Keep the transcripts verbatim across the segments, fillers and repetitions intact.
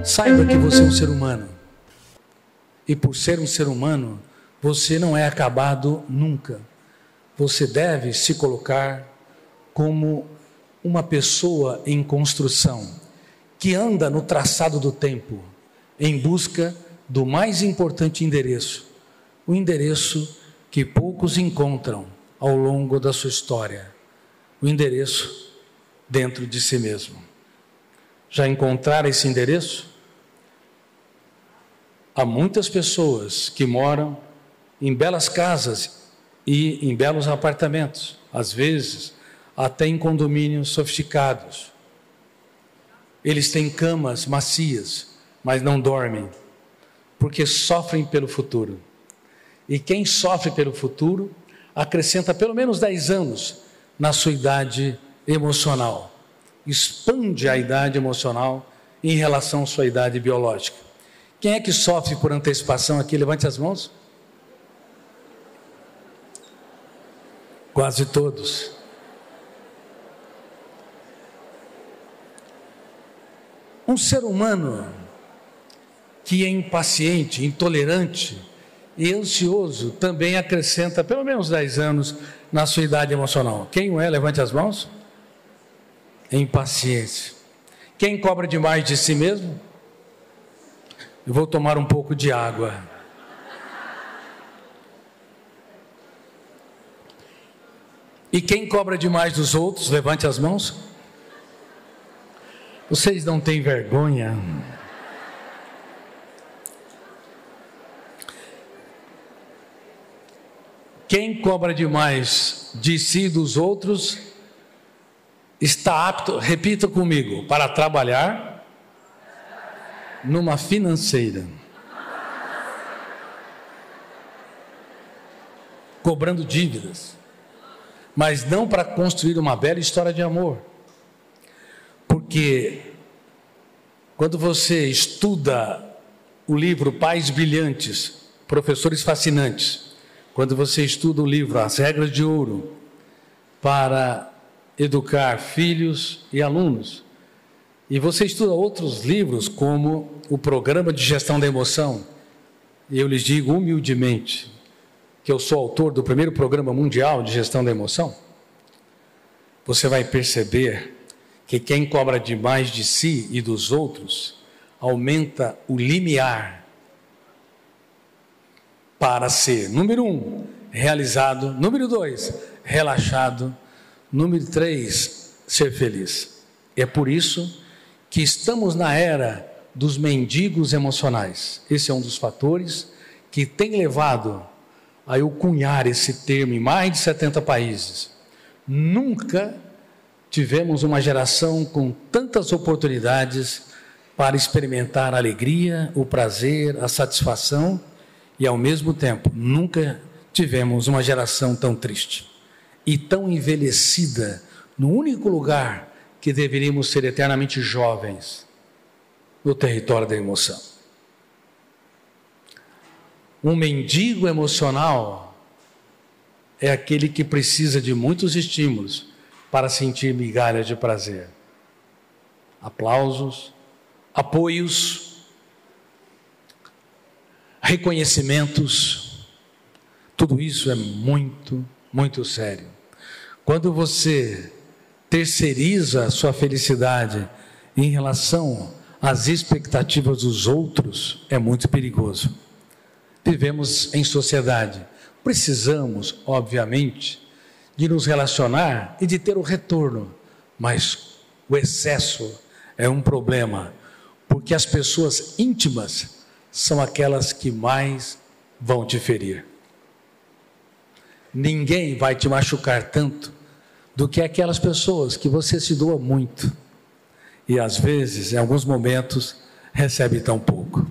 Saiba que você é um ser humano. E por ser um ser humano, você não é acabado nunca. Você deve se colocar como uma pessoa em construção, que anda no traçado do tempo, em busca do mais importante endereço, o endereço que poucos encontram ao longo da sua história, o endereço dentro de si mesmo. Já encontraram esse endereço? Há muitas pessoas que moram em belas casas e em belos apartamentos, às vezes até em condomínios sofisticados. Eles têm camas macias, mas não dormem, porque sofrem pelo futuro. E quem sofre pelo futuro, acrescenta pelo menos dez anos na sua idade emocional. Expande a idade emocional em relação à sua idade biológica. Quem é que sofre por antecipação aqui? Levante as mãos. Quase todos. Um ser humano que é impaciente, intolerante e ansioso também acrescenta pelo menos dez anos na sua idade emocional. Quem o é? Levante as mãos. Impaciência. Quem cobra demais de si mesmo? Eu vou tomar um pouco de água. E quem cobra demais dos outros? Levante as mãos. Vocês não têm vergonha? Quem cobra demais de si e dos outros está apto, repita comigo, para trabalhar numa financeira, cobrando dívidas, mas não para construir uma bela história de amor. Porque quando você estuda o livro Pais Brilhantes, Professores Fascinantes, quando você estuda o livro As Regras de Ouro para educar filhos e alunos, e você estuda outros livros como o Programa de Gestão da Emoção, e eu lhes digo humildemente que eu sou autor do primeiro Programa Mundial de Gestão da Emoção, você vai perceber que quem cobra demais de si e dos outros aumenta o limiar para ser, número um, realizado, número dois, relaxado, número três, ser feliz. É por isso que estamos na era dos mendigos emocionais. Esse é um dos fatores que tem levado a eu cunhar esse termo em mais de setenta países. Nunca tivemos uma geração com tantas oportunidades para experimentar a alegria, o prazer, a satisfação e, ao mesmo tempo, nunca tivemos uma geração tão triste e tão envelhecida no único lugar que deveríamos ser eternamente jovens, no território da emoção. Um mendigo emocional é aquele que precisa de muitos estímulos para sentir migalhas de prazer. Aplausos, apoios, reconhecimentos, tudo isso é muito, muito sério. Quando você terceiriza a sua felicidade em relação às expectativas dos outros, é muito perigoso. Vivemos em sociedade, precisamos, obviamente, de nos relacionar e de ter o retorno, mas o excesso é um problema, porque as pessoas íntimas são aquelas que mais vão te ferir. Ninguém vai te machucar tanto do que aquelas pessoas que você se doa muito e às vezes, em alguns momentos, recebe tão pouco.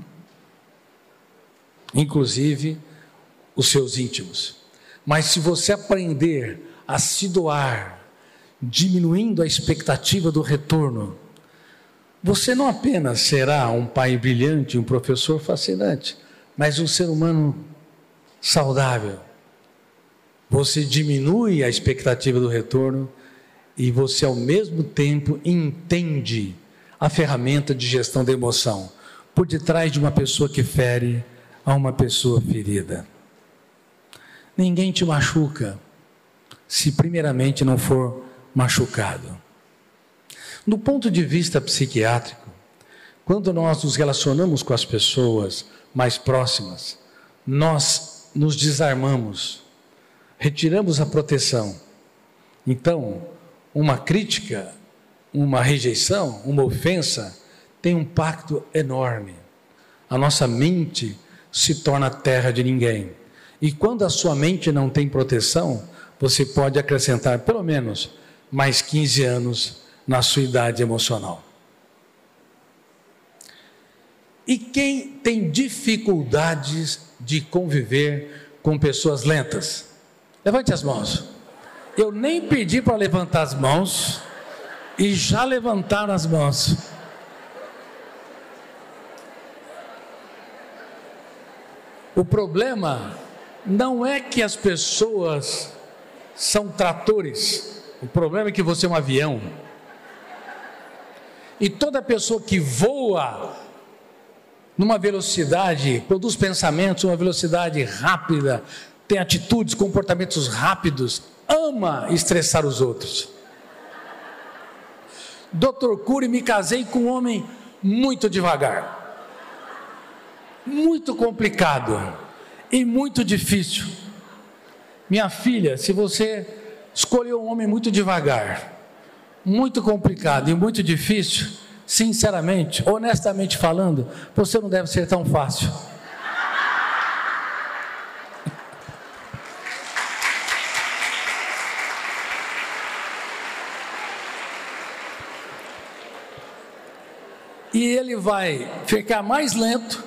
Inclusive os seus íntimos. Mas se você aprender a se doar, diminuindo a expectativa do retorno, você não apenas será um pai brilhante, um professor fascinante, mas um ser humano saudável. Você diminui a expectativa do retorno e você, ao mesmo tempo, entende a ferramenta de gestão da emoção. por detrás de uma pessoa que fere a uma pessoa ferida. Ninguém te machuca se primeiramente não for machucado. Do ponto de vista psiquiátrico, quando nós nos relacionamos com as pessoas mais próximas, nós nos desarmamos, retiramos a proteção. Então, uma crítica, uma rejeição, uma ofensa, tem um impacto enorme. A nossa mente se torna terra de ninguém. E quando a sua mente não tem proteção, você pode acrescentar pelo menos mais quinze anos na sua idade emocional. E quem tem dificuldades de conviver com pessoas lentas? Levante as mãos. Eu nem pedi para levantar as mãos e já levantaram as mãos. O problema não é que as pessoas são tratores. O problema é que você é um avião. E toda pessoa que voa numa velocidade, produz pensamentos, uma velocidade rápida, tem atitudes, comportamentos rápidos, ama estressar os outros. doutor Cury, me casei com um homem muito devagar, muito complicado e muito difícil. Minha filha, se você escolheu um homem muito devagar, muito complicado e muito difícil, sinceramente, honestamente falando, você não deve ser tão fácil. E ele vai ficar mais lento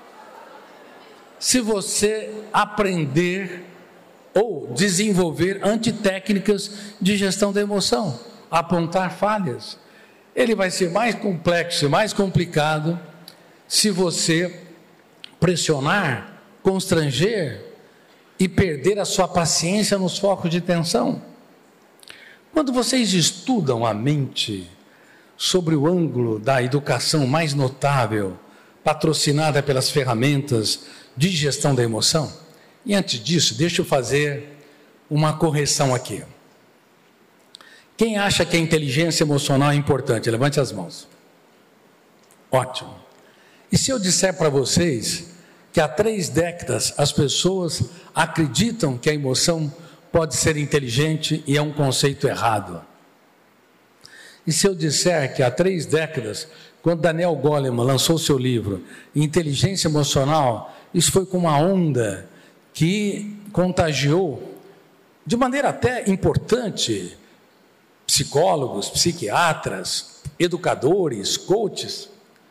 se você aprender ou desenvolver antitécnicas de gestão da emoção, apontar falhas. Ele vai ser mais complexo, mais complicado, se você pressionar, constranger e perder a sua paciência nos focos de tensão. Quando vocês estudam a mente sobre o ângulo da educação mais notável, patrocinada pelas ferramentas de gestão da emoção, e antes disso, deixa eu fazer uma correção aqui. Quem acha que a inteligência emocional é importante? Levante as mãos. Ótimo. E se eu disser para vocês que há três décadas as pessoas acreditam que a emoção pode ser inteligente e é um conceito errado? E se eu disser que há três décadas, quando Daniel Goleman lançou seu livro Inteligência Emocional, isso foi com uma onda que contagiou de maneira até importante psicólogos, psiquiatras, educadores, coaches,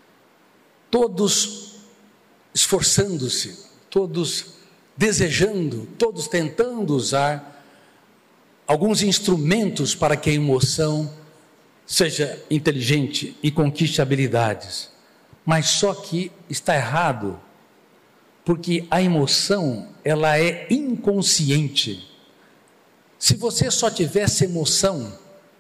todos esforçando-se, todos desejando, todos tentando usar alguns instrumentos para que a emoção seja inteligente e conquiste habilidades. Mas só que está errado, porque a emoção, ela é inconsciente. Se você só tivesse emoção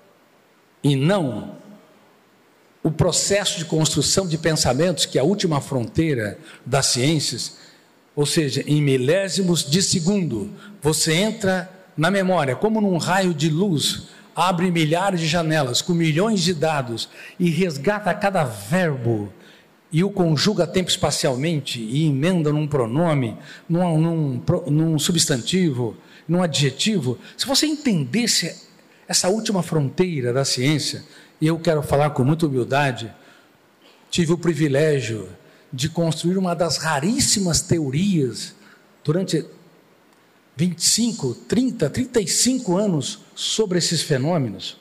e não o processo de construção de pensamentos, que é a última fronteira das ciências, ou seja, em milésimos de segundo, você entra na memória, como num raio de luz, abre milhares de janelas com milhões de dados e resgata cada verbo e o conjuga tempo espacialmente e emenda num pronome, num, num, num substantivo, num adjetivo. Se você entendesse essa última fronteira da ciência, e eu quero falar com muita humildade, tive o privilégio de construir uma das raríssimas teorias durante vinte e cinco, trinta, trinta e cinco anos sobre esses fenômenos.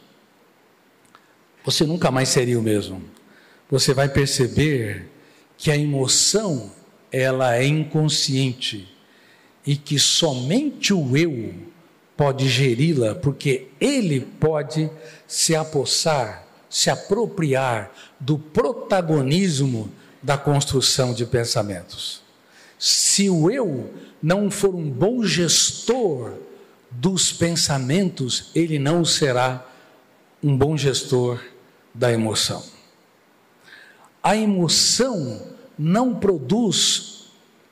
Você nunca mais seria o mesmo. Você vai perceber que a emoção, ela é inconsciente e que somente o eu pode geri-la, porque ele pode se apossar, se apropriar do protagonismo da construção de pensamentos. Se o eu não for um bom gestor dos pensamentos, ele não será um bom gestor da emoção. A emoção não produz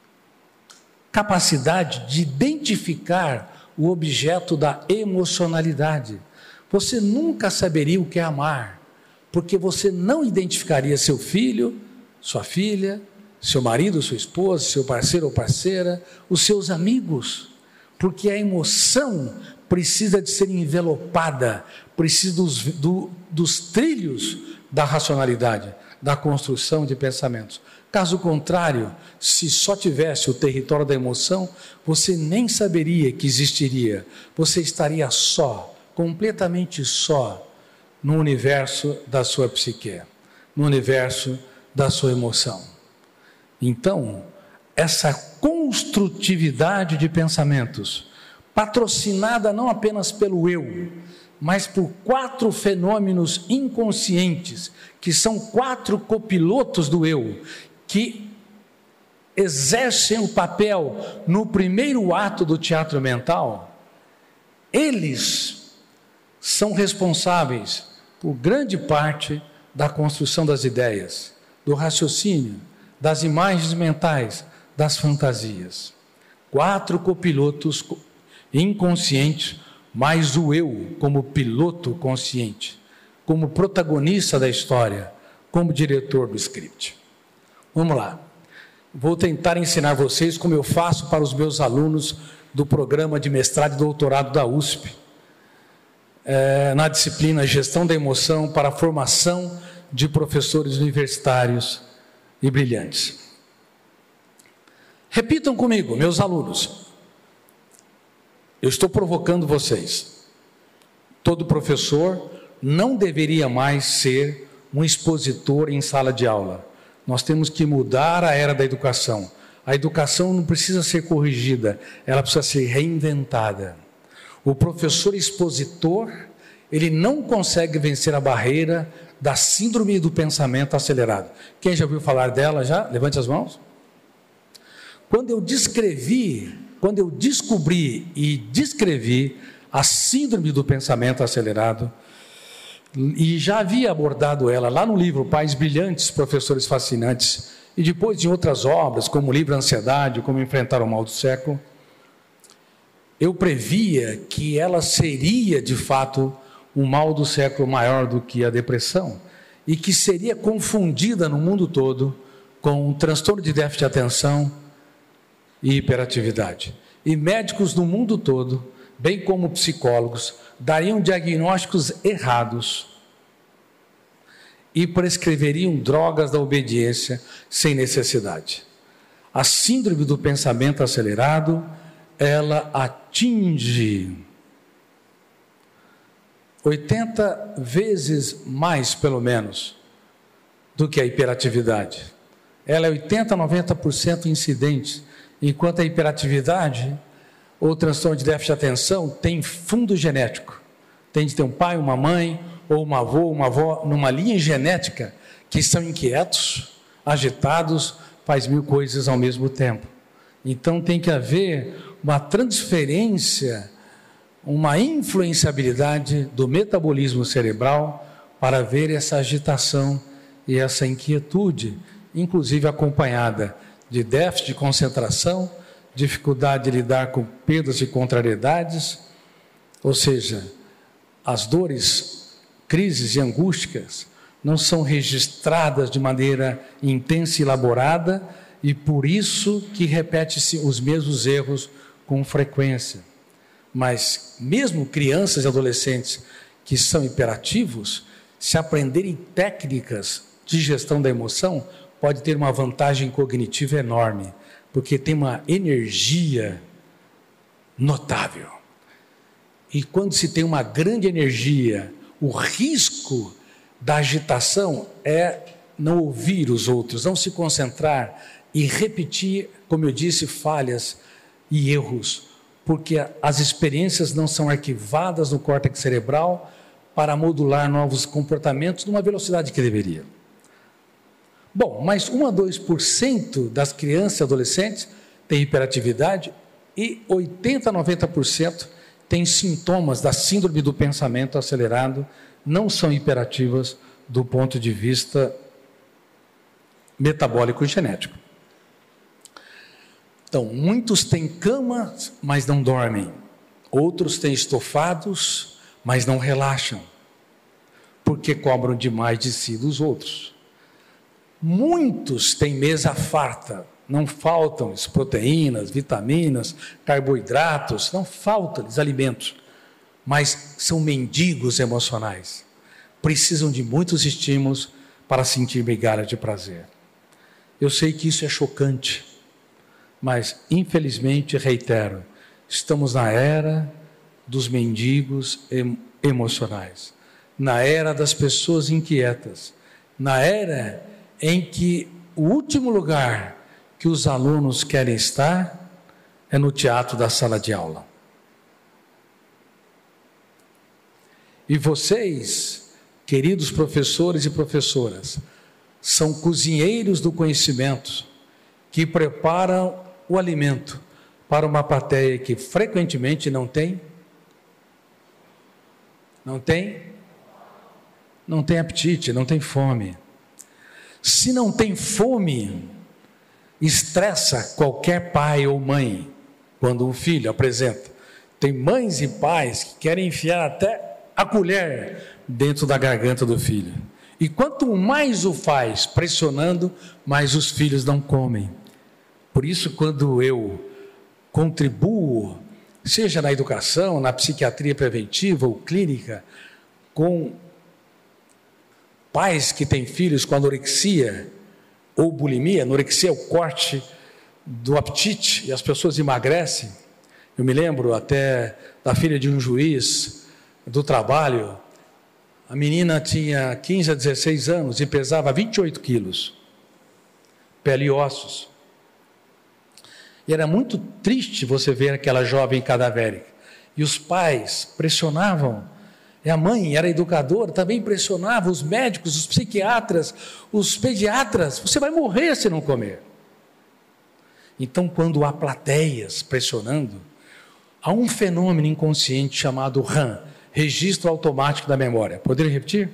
capacidade de identificar o objeto da emocionalidade. Você nunca saberia o que é amar, porque você não identificaria seu filho, sua filha, seu marido, sua esposa, seu parceiro ou parceira, os seus amigos, porque a emoção precisa de ser envelopada, precisa dos, do, dos trilhos da racionalidade, da construção de pensamentos. Caso contrário, se só tivesse o território da emoção, você nem saberia que existiria, você estaria só, completamente só, no universo da sua psique, no universo da sua emoção. Então, essa construtividade de pensamentos, patrocinada não apenas pelo eu, mas por quatro fenômenos inconscientes, que são quatro copilotos do eu, que exercem o papel no primeiro ato do teatro mental, eles são responsáveis por grande parte da construção das ideias, do raciocínio, das imagens mentais, das fantasias. Quatro copilotos inconscientes, mais o eu como piloto consciente, como protagonista da história, como diretor do script. Vamos lá. Vou tentar ensinar vocês como eu faço para os meus alunos do programa de mestrado e doutorado da U S P, é, na disciplina Gestão da Emoção para a formação de professores universitários e brilhantes. Repitam comigo, meus alunos. Eu estou provocando vocês. Todo professor não deveria mais ser um expositor em sala de aula. Nós temos que mudar a era da educação. A educação não precisa ser corrigida, ela precisa ser reinventada. O professor expositor, ele não consegue vencer a barreira da síndrome do pensamento acelerado. Quem já ouviu falar dela já? Levante as mãos. Quando eu descrevi, quando eu descobri e descrevi a síndrome do pensamento acelerado, e já havia abordado ela lá no livro Pais Brilhantes, Professores Fascinantes, e depois em outras obras, como o livro Ansiedade, Como Enfrentar o Mal do Século, eu previa que ela seria, de fato, um mal do século maior do que a depressão, e que seria confundida no mundo todo com um transtorno de déficit de atenção e hiperatividade. E médicos no mundo todo, bem como psicólogos, dariam diagnósticos errados e prescreveriam drogas da obediência sem necessidade. A síndrome do pensamento acelerado, ela atinge oitenta vezes mais, pelo menos, do que a hiperatividade. Ela é oitenta a noventa por cento incidente, enquanto a hiperatividade ou transtorno de déficit de atenção tem fundo genético. Tem de ter um pai, uma mãe, ou um avô, uma avó, numa linha genética, que são inquietos, agitados, faz mil coisas ao mesmo tempo. Então tem que haver uma transferência, uma influenciabilidade do metabolismo cerebral para ver essa agitação e essa inquietude, inclusive acompanhada de déficit de concentração, dificuldade de lidar com perdas e contrariedades, ou seja, as dores, crises e angústias não são registradas de maneira intensa e elaborada, e por isso que repete-se os mesmos erros com frequência. Mas mesmo crianças e adolescentes que são hiperativos, se aprenderem técnicas de gestão da emoção, pode ter uma vantagem cognitiva enorme, porque tem uma energia notável. E quando se tem uma grande energia, o risco da agitação é não ouvir os outros, não se concentrar e repetir, como eu disse, falhas e erros, porque as experiências não são arquivadas no córtex cerebral para modular novos comportamentos numa velocidade que deveria. Bom, mas um a dois por cento das crianças e adolescentes têm hiperatividade e oitenta a noventa por cento têm sintomas da síndrome do pensamento acelerado, não são hiperativas do ponto de vista metabólico e genético. Então, muitos têm cama, mas não dormem. Outros têm estofados, mas não relaxam, porque cobram demais de si dos outros. Muitos têm mesa farta, não faltam proteínas, vitaminas, carboidratos, não faltam-lhes alimentos, mas são mendigos emocionais. Precisam de muitos estímulos para sentir migalha de prazer. Eu sei que isso é chocante, mas infelizmente, reitero, estamos na era dos mendigos emocionais, na era das pessoas inquietas, na era em que o último lugar que os alunos querem estar é no teatro da sala de aula. E vocês, queridos professores e professoras, são cozinheiros do conhecimento que preparam o alimento para uma plateia que frequentemente não tem, não tem, não tem apetite, não tem fome. Se não tem fome, estressa qualquer pai ou mãe quando um filho apresenta. Tem mães e pais que querem enfiar até a colher dentro da garganta do filho. E quanto mais o faz pressionando, mais os filhos não comem. Por isso, quando eu contribuo, seja na educação, na psiquiatria preventiva ou clínica, com pais que têm filhos com anorexia ou bulimia, anorexia é o corte do apetite e as pessoas emagrecem. Eu me lembro até da filha de um juiz do trabalho, a menina tinha quinze a dezesseis anos e pesava vinte e oito quilos, pele e ossos. E era muito triste você ver aquela jovem cadavérica. E os pais pressionavam, e a mãe era educadora, também pressionava os médicos, os psiquiatras, os pediatras, você vai morrer se não comer. Então, quando há plateias pressionando, há um fenômeno inconsciente chamado R A M, Registro Automático da Memória. Poderia repetir?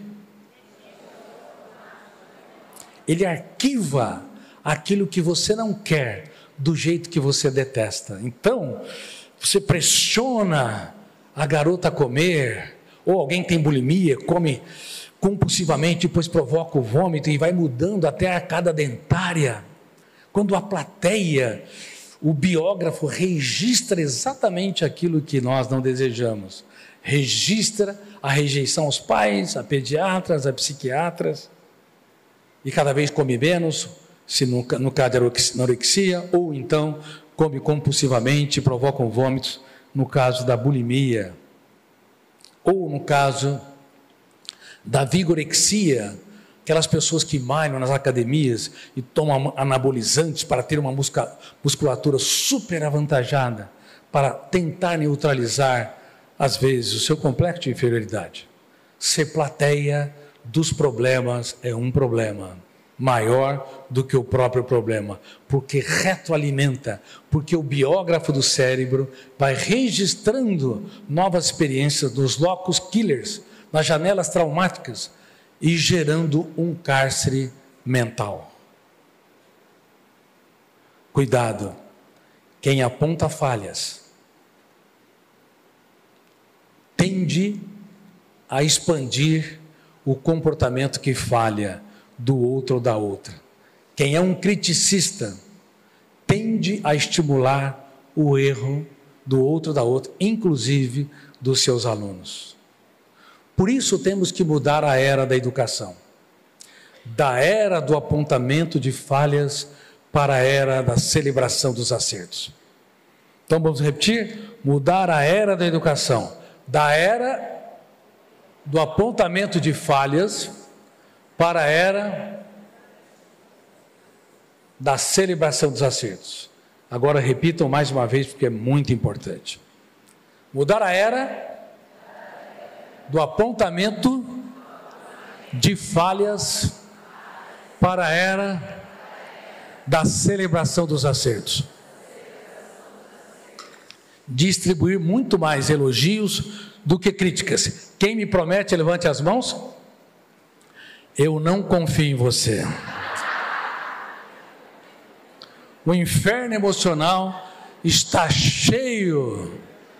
Ele arquiva aquilo que você não quer, do jeito que você detesta. Então, você pressiona a garota a comer, ou alguém tem bulimia, come compulsivamente, depois provoca o vômito e vai mudando até a arcada dentária. Quando a plateia, o biógrafo registra exatamente aquilo que nós não desejamos. Registra a rejeição aos pais, a pediatras, a psiquiatras, e cada vez come menos, se no, no caso de anorexia, ou então come compulsivamente, provocam vômitos, no caso da bulimia, ou no caso da vigorexia, aquelas pessoas que malham nas academias e tomam anabolizantes para ter uma musculatura super avantajada, para tentar neutralizar, às vezes, o seu complexo de inferioridade. Ser plateia dos problemas é um problema maior do que o próprio problema, porque retroalimenta, porque o biógrafo do cérebro vai registrando novas experiências nos locus killers, nas janelas traumáticas, e gerando um cárcere mental. Cuidado, quem aponta falhas tende a expandir o comportamento que falha do outro ou da outra. Quem é um criticista tende a estimular o erro do outro ou da outra, inclusive dos seus alunos. Por isso temos que mudar a era da educação, da era do apontamento de falhas para a era da celebração dos acertos. Então vamos repetir? Mudar a era da educação, da era do apontamento de falhas para a era da celebração dos acertos. Agora repitam mais uma vez, porque é muito importante. Mudar a era do apontamento de falhas para a era da celebração dos acertos. Distribuir muito mais elogios do que críticas. Quem me promete, levante as mãos. Eu não confio em você. O inferno emocional está cheio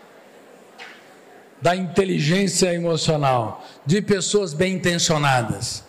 da inteligência emocional, de pessoas bem intencionadas.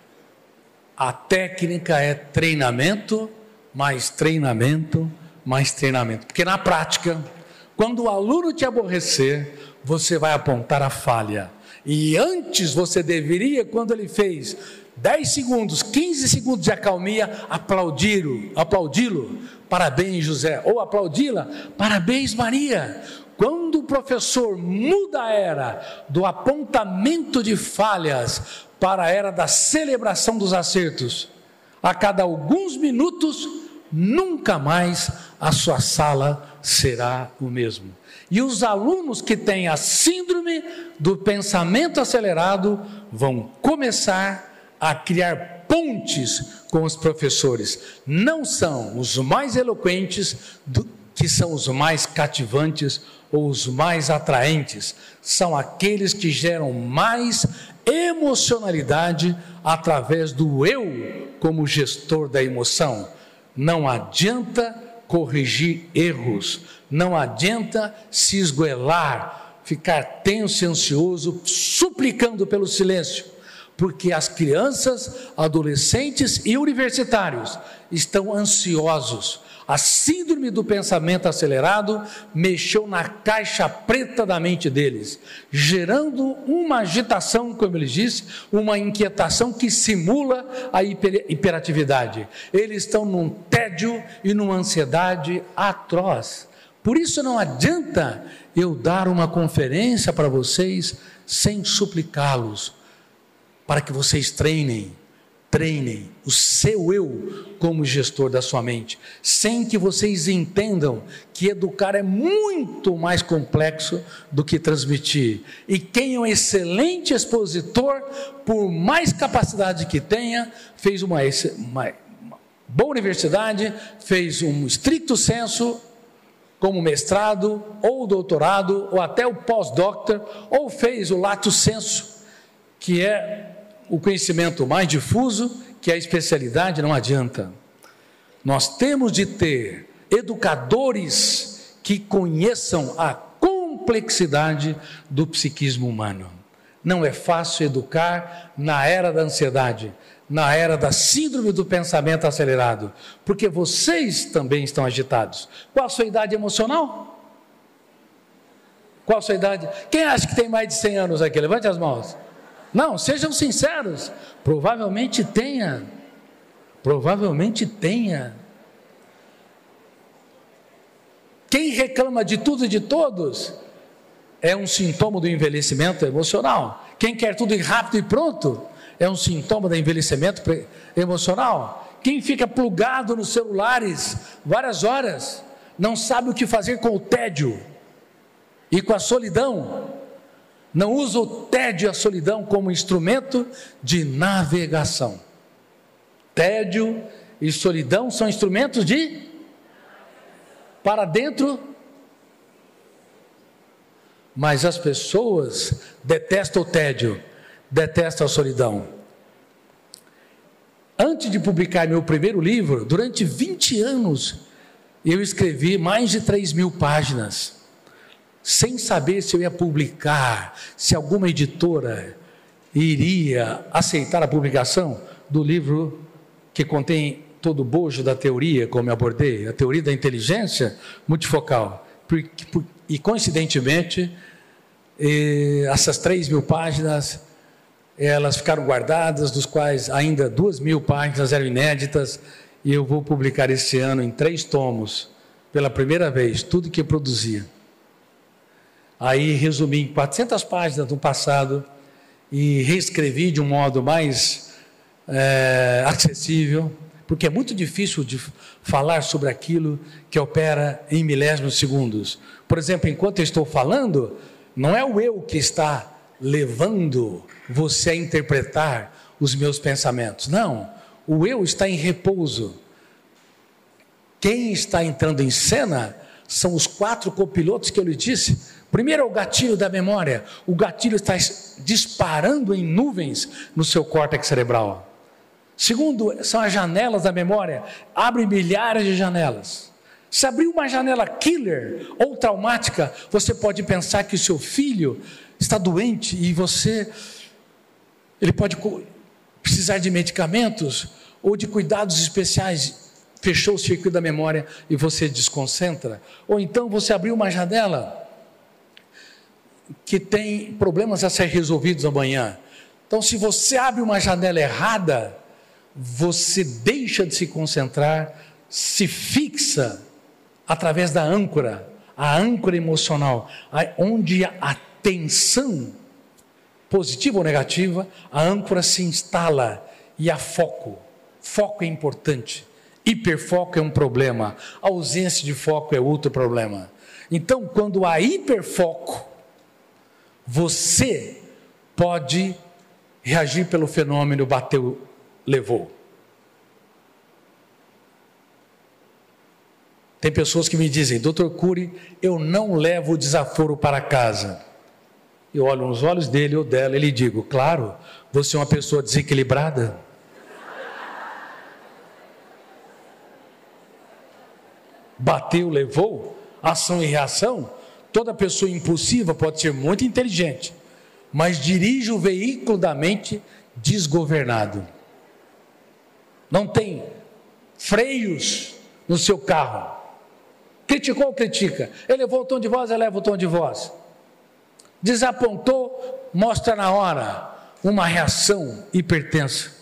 A técnica é treinamento, mais treinamento, mais treinamento. Porque na prática, quando o aluno te aborrecer, você vai apontar a falha. E antes você deveria, quando ele fez dez segundos, quinze segundos de acalmia, aplaudi-lo, aplaudi-lo, parabéns José, ou aplaudi-la, parabéns Maria. Quando o professor muda a era do apontamento de falhas para a era da celebração dos acertos, a cada alguns minutos, nunca mais a sua sala será o mesmo. E os alunos que têm a síndrome do pensamento acelerado vão começar a criar pontes com os professores. Não são os mais eloquentes do, que são os mais cativantes ou os mais atraentes. São aqueles que geram mais emocionalidade através do eu como gestor da emoção. Não adianta corrigir erros, não adianta se esgoelar, ficar tenso e ansioso, suplicando pelo silêncio, porque as crianças, adolescentes e universitários estão ansiosos. A síndrome do pensamento acelerado mexeu na caixa preta da mente deles, gerando uma agitação, como ele disse, uma inquietação que simula a hiper, hiperatividade. Eles estão num tédio e numa ansiedade atroz. Por isso não adianta eu dar uma conferência para vocês sem suplicá-los, para que vocês treinem, treinem o seu eu como gestor da sua mente, sem que vocês entendam que educar é muito mais complexo do que transmitir. E quem é um excelente expositor, por mais capacidade que tenha, fez uma, uma, uma boa universidade, fez um stricto sensu, como mestrado, ou doutorado, ou até o pós-doctor, ou fez o lato sensu, que é o conhecimento mais difuso, que é a especialidade, não adianta. Nós temos de ter educadores que conheçam a complexidade do psiquismo humano. Não é fácil educar na era da ansiedade, na era da síndrome do pensamento acelerado, porque vocês também estão agitados. Qual a sua idade emocional? Qual a sua idade? Quem acha que tem mais de cem anos aqui? Levante as mãos. Não, sejam sinceros, provavelmente tenha, provavelmente tenha. Quem reclama de tudo e de todos é um sintoma do envelhecimento emocional. Quem quer tudo rápido e pronto é um sintoma do envelhecimento emocional. Quem fica plugado nos celulares várias horas, não sabe o que fazer com o tédio e com a solidão. Não usa o tédio e a solidão como instrumento de navegação. Tédio e solidão são instrumentos de para dentro. Mas as pessoas detestam o tédio, detestam a solidão. Antes de publicar meu primeiro livro, durante vinte anos, eu escrevi mais de três mil páginas, sem saber se eu ia publicar, se alguma editora iria aceitar a publicação do livro que contém todo o bojo da teoria, como eu abordei, a teoria da inteligência multifocal. E coincidentemente, essas três mil páginas, elas ficaram guardadas, dos quais ainda duas mil páginas eram inéditas, e eu vou publicar esse ano em três tomos, pela primeira vez, tudo que eu produzia. Aí resumi em quatrocentas páginas do passado e reescrevi de um modo mais é, acessível, porque é muito difícil de falar sobre aquilo que opera em milésimos segundos. Por exemplo, enquanto eu estou falando, não é o eu que está levando você a interpretar os meus pensamentos. Não, o eu está em repouso. Quem está entrando em cena são os quatro copilotos que eu lhe disse. Primeiro é o gatilho da memória. O gatilho está disparando em nuvens no seu córtex cerebral. Segundo, são as janelas da memória. Abre milhares de janelas. Se abrir uma janela killer ou traumática, você pode pensar que o seu filho está doente e você, ele pode precisar de medicamentos ou de cuidados especiais. Fechou o circuito da memória e você desconcentra. Ou então você abriu uma janela que tem problemas a ser resolvidos amanhã. Então, se você abre uma janela errada, você deixa de se concentrar, se fixa através da âncora, a âncora emocional, onde a tensão, positiva ou negativa, a âncora se instala e há foco. Foco é importante. Hiperfoco é um problema. A ausência de foco é outro problema. Então, quando há hiperfoco, você pode reagir pelo fenômeno bateu, levou. Tem pessoas que me dizem, doutor Cury, eu não levo o desaforo para casa. Eu olho nos olhos dele ou dela e lhe digo, claro, você é uma pessoa desequilibrada. Bateu, levou, ação e reação. Toda pessoa impulsiva pode ser muito inteligente, mas dirige o veículo da mente desgovernado. Não tem freios no seu carro. Criticou ou critica? Elevou o tom de voz, eleva o tom de voz. Desapontou, mostra na hora uma reação hipertensa.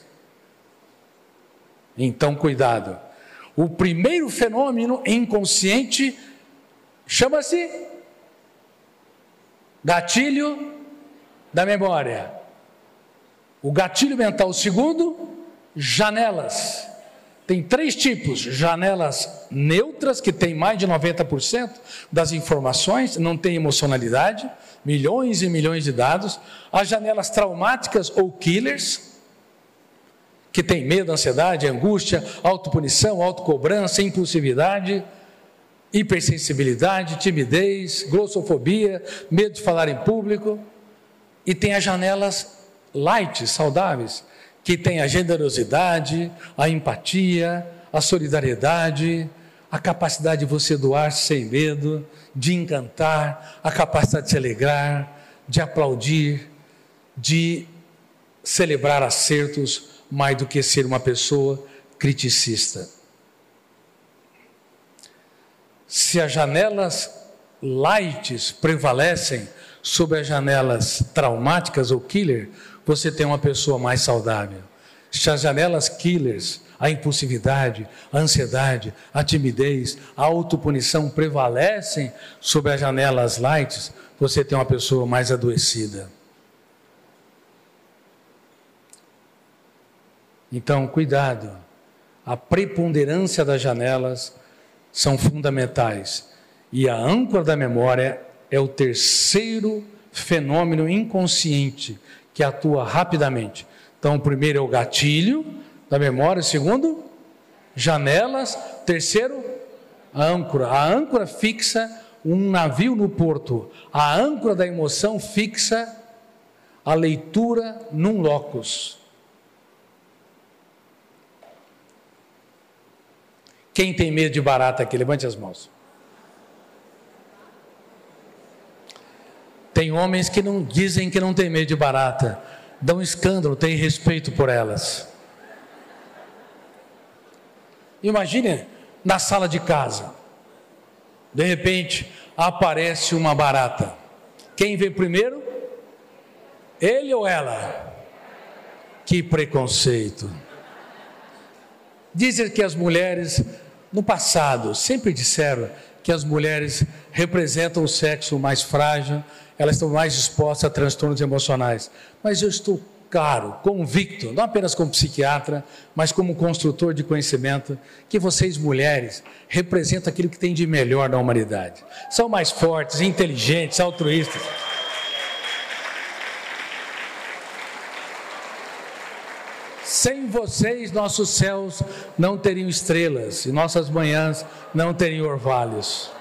Então, cuidado. O primeiro fenômeno inconsciente chama-se gatilho da memória. O gatilho mental, o segundo, janelas. Tem três tipos: janelas neutras, que tem mais de noventa por cento das informações, não tem emocionalidade, milhões e milhões de dados. As janelas traumáticas ou killers, que tem medo, ansiedade, angústia, autopunição, autocobrança, impulsividade, hipersensibilidade, timidez, glossofobia, medo de falar em público. E tem as janelas light, saudáveis, que tem a generosidade, a empatia, a solidariedade, a capacidade de você doar sem medo, de encantar, a capacidade de se alegrar, de aplaudir, de celebrar acertos, mais do que ser uma pessoa criticista. Se as janelas light prevalecem sobre as janelas traumáticas ou killer, você tem uma pessoa mais saudável. Se as janelas killers, a impulsividade, a ansiedade, a timidez, a autopunição prevalecem sobre as janelas light, você tem uma pessoa mais adoecida. Então, cuidado. A preponderância das janelas são fundamentais. E a âncora da memória é o terceiro fenômeno inconsciente que atua rapidamente. Então, o primeiro é o gatilho da memória, o segundo, janelas, terceiro, a âncora. A âncora fixa um navio no porto. A âncora da emoção fixa a leitura num locus. Quem tem medo de barata aqui? Levante as mãos. Tem homens que não dizem que não tem medo de barata, dão escândalo, têm respeito por elas. Imagine na sala de casa, de repente aparece uma barata. Quem vê primeiro? Ele ou ela? Que preconceito. Dizem que as mulheres, no passado, sempre disseram que as mulheres representam o sexo mais frágil, elas estão mais expostas a transtornos emocionais. Mas eu estou claro, convicto, não apenas como psiquiatra, mas como construtor de conhecimento, que vocês, mulheres, representam aquilo que tem de melhor na humanidade. São mais fortes, inteligentes, altruístas. Sem vocês, nossos céus não teriam estrelas e nossas manhãs não teriam orvalhos.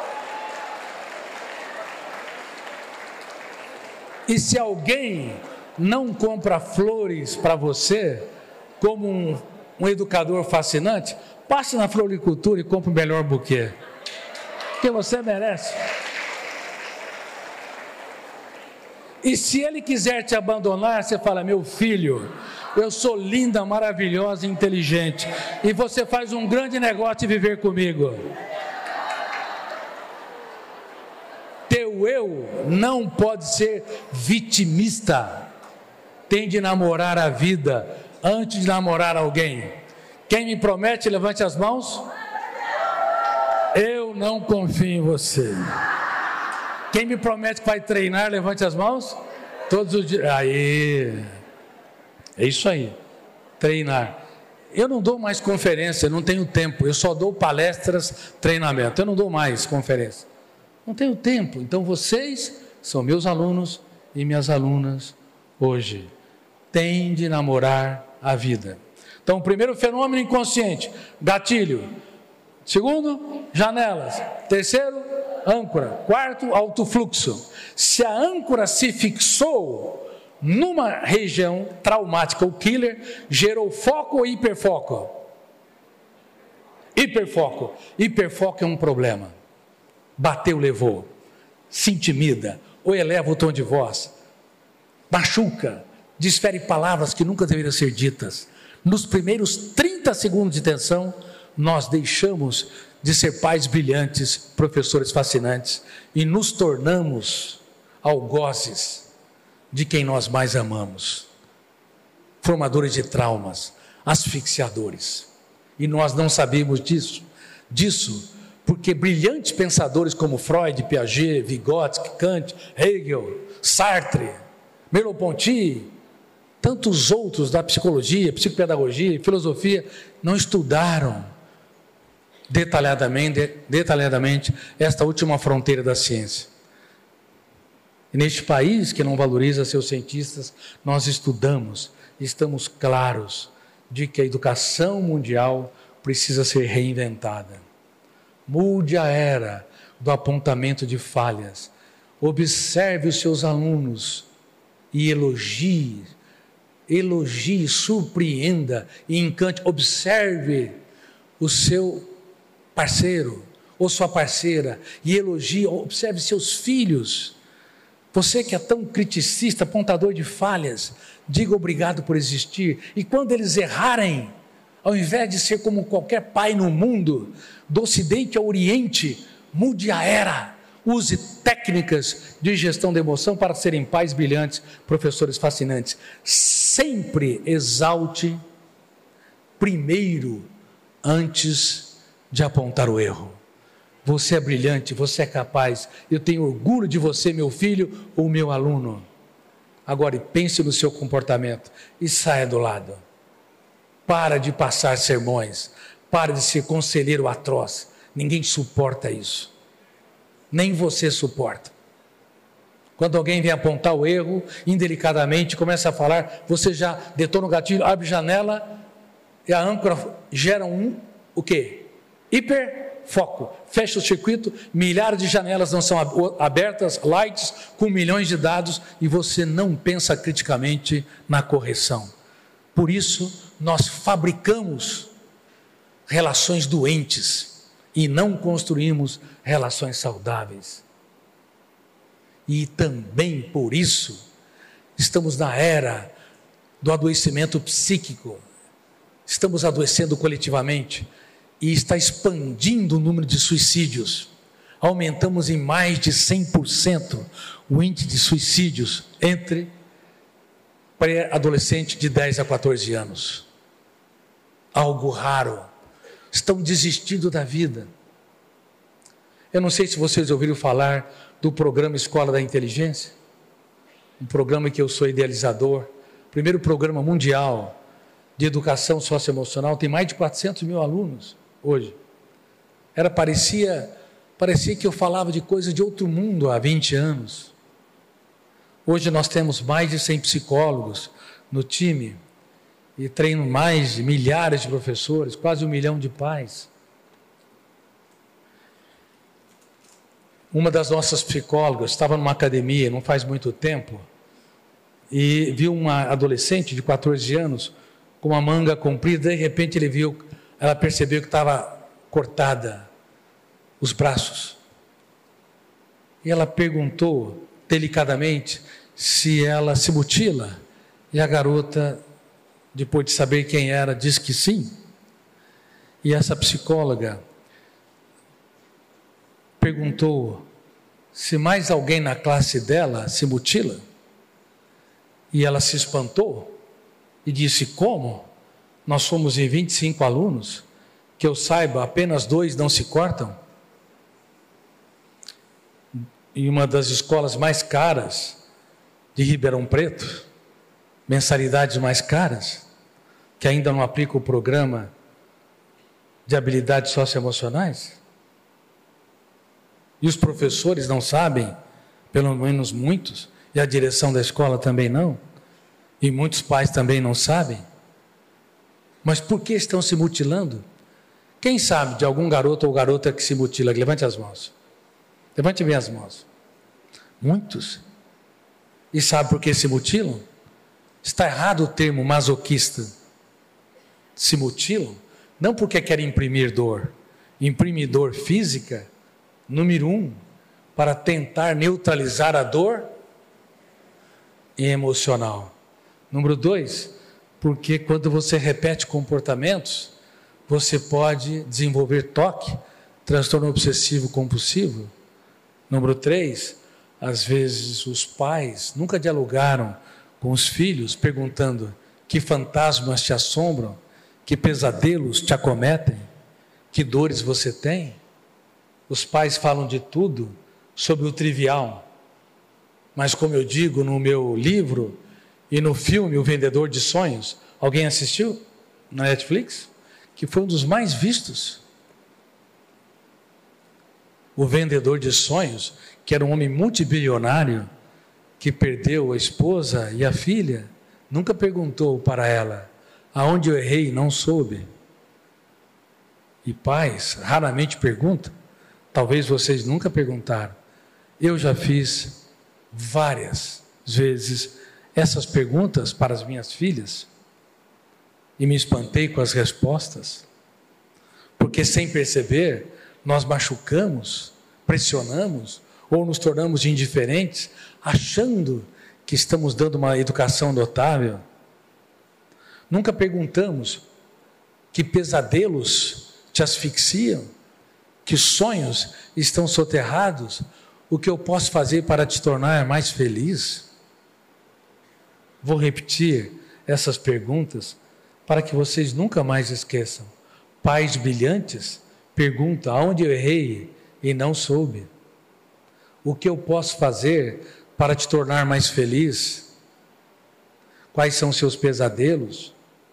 E se alguém não compra flores para você como um, um educador fascinante, passe na floricultura e compre o melhor buquê, porque você merece. E se ele quiser te abandonar, você fala: meu filho, eu sou linda, maravilhosa e inteligente, e você faz um grande negócio de viver comigo. Teu eu não pode ser vitimista. Tem de namorar a vida antes de namorar alguém. Quem me promete, levante as mãos. Eu não confio em você. Quem me promete que vai treinar, levante as mãos. Todos os dias. Aí. É isso aí. Treinar. Eu não dou mais conferência, não tenho tempo. Eu só dou palestras, treinamento. Eu não dou mais conferência. Não tenho tempo. Então vocês são meus alunos e minhas alunas hoje. Tem de namorar a vida. Então, o primeiro fenômeno inconsciente, gatilho. Segundo, janelas. Terceiro, âncora. Quarto, alto fluxo. Se a âncora se fixou numa região traumática, o killer gerou foco ou hiperfoco? Hiperfoco. Hiperfoco é um problema. Bateu, levou. Se intimida ou eleva o tom de voz. Machuca. Desfere palavras que nunca deveriam ser ditas. Nos primeiros trinta segundos de tensão, nós deixamos de ser pais brilhantes, professores fascinantes, e nos tornamos algozes de quem nós mais amamos, formadores de traumas, asfixiadores. E nós não sabemos disso, disso, porque brilhantes pensadores como Freud, Piaget, Vygotsky, Kant, Hegel, Sartre, Merleau-Ponty, tantos outros da psicologia, psicopedagogia, filosofia, não estudaram detalhadamente, detalhadamente esta última fronteira da ciência. E neste país que não valoriza seus cientistas, nós estudamos e estamos claros de que a educação mundial precisa ser reinventada. Mude a era do apontamento de falhas. Observe os seus alunos e elogie, elogie, surpreenda e encante. Observe o seu parceiro ou sua parceira e elogie, observe seus filhos. Você que é tão criticista, apontador de falhas, diga obrigado por existir. E quando eles errarem, ao invés de ser como qualquer pai no mundo, do Ocidente ao Oriente, mude a era. Use técnicas de gestão da emoção para serem pais brilhantes, professores fascinantes. Sempre exalte primeiro, antes de apontar o erro. Você é brilhante, você é capaz. Eu tenho orgulho de você, meu filho ou meu aluno. Agora, pense no seu comportamento e saia do lado. Para de passar sermões. Para de ser conselheiro atroz. Ninguém suporta isso. Nem você suporta. Quando alguém vem apontar o erro, indelicadamente, começa a falar, você já detona o gatilho, abre janela, e a âncora gera um, o quê? Hiperfoco. Fecha o circuito, milhares de janelas não são abertas, lights com milhões de dados, e você não pensa criticamente na correção. Por isso, nós fabricamos relações doentes e não construímos relações saudáveis. E também por isso, estamos na era do adoecimento psíquico. Estamos adoecendo coletivamente e está expandindo o número de suicídios. Aumentamos em mais de cem por cento o índice de suicídios entre pré-adolescentes de dez a quatorze anos. Algo raro. Estão desistindo da vida. Eu não sei se vocês ouviram falar do programa Escola da Inteligência, um programa que eu sou idealizador, primeiro programa mundial de educação socioemocional, tem mais de quatrocentos mil alunos hoje. Era, parecia, parecia que eu falava de coisas de outro mundo há vinte anos. Hoje nós temos mais de cem psicólogos no time, e treino mais de milhares de professores, quase um milhão de pais. Uma das nossas psicólogas estava numa academia, não faz muito tempo, e viu uma adolescente de quatorze anos com uma manga comprida. De repente ele viu, ela percebeu que estava cortada os braços. E ela perguntou delicadamente se ela se mutila. E a garota, depois de saber quem era, disse que sim. E essa psicóloga perguntou se mais alguém na classe dela se mutila. E ela se espantou e disse: como? Nós somos em vinte e cinco alunos, que eu saiba, apenas dois não se cortam. Em uma das escolas mais caras de Ribeirão Preto, mensalidades mais caras, que ainda não aplica o programa de habilidades socioemocionais. E os professores não sabem, pelo menos muitos, e a direção da escola também não, e muitos pais também não sabem. Mas por que estão se mutilando? Quem sabe de algum garoto ou garota que se mutila? Levante as mãos. Levante bem as mãos. Muitos. E sabe por que se mutilam? Está errado o termo masoquista. Se mutilam não porque querem imprimir dor. Imprimir dor física, número um, para tentar neutralizar a dor emocional. Número dois, porque quando você repete comportamentos, você pode desenvolver toque, transtorno obsessivo compulsivo. Número três, às vezes os pais nunca dialogaram com os filhos, perguntando que fantasmas te assombram, que pesadelos te acometem, que dores você tem. Os pais falam de tudo sobre o trivial, mas como eu digo no meu livro e no filme O Vendedor de Sonhos, alguém assistiu na Netflix? Que foi um dos mais vistos. O Vendedor de Sonhos, que era um homem multibilionário, que perdeu a esposa e a filha, nunca perguntou para ela: aonde eu errei, não soube. E pais raramente perguntam, talvez vocês nunca perguntaram. Eu já fiz várias vezes essas perguntas para as minhas filhas e me espantei com as respostas, porque sem perceber nós machucamos, pressionamos ou nos tornamos indiferentes, achando que estamos dando uma educação notável. Nunca perguntamos que pesadelos te asfixiam, que sonhos estão soterrados, o que eu posso fazer para te tornar mais feliz? Vou repetir essas perguntas para que vocês nunca mais esqueçam. Pais brilhantes perguntam: aonde eu errei e não soube? O que eu posso fazer para te tornar mais feliz? Quais são seus pesadelos?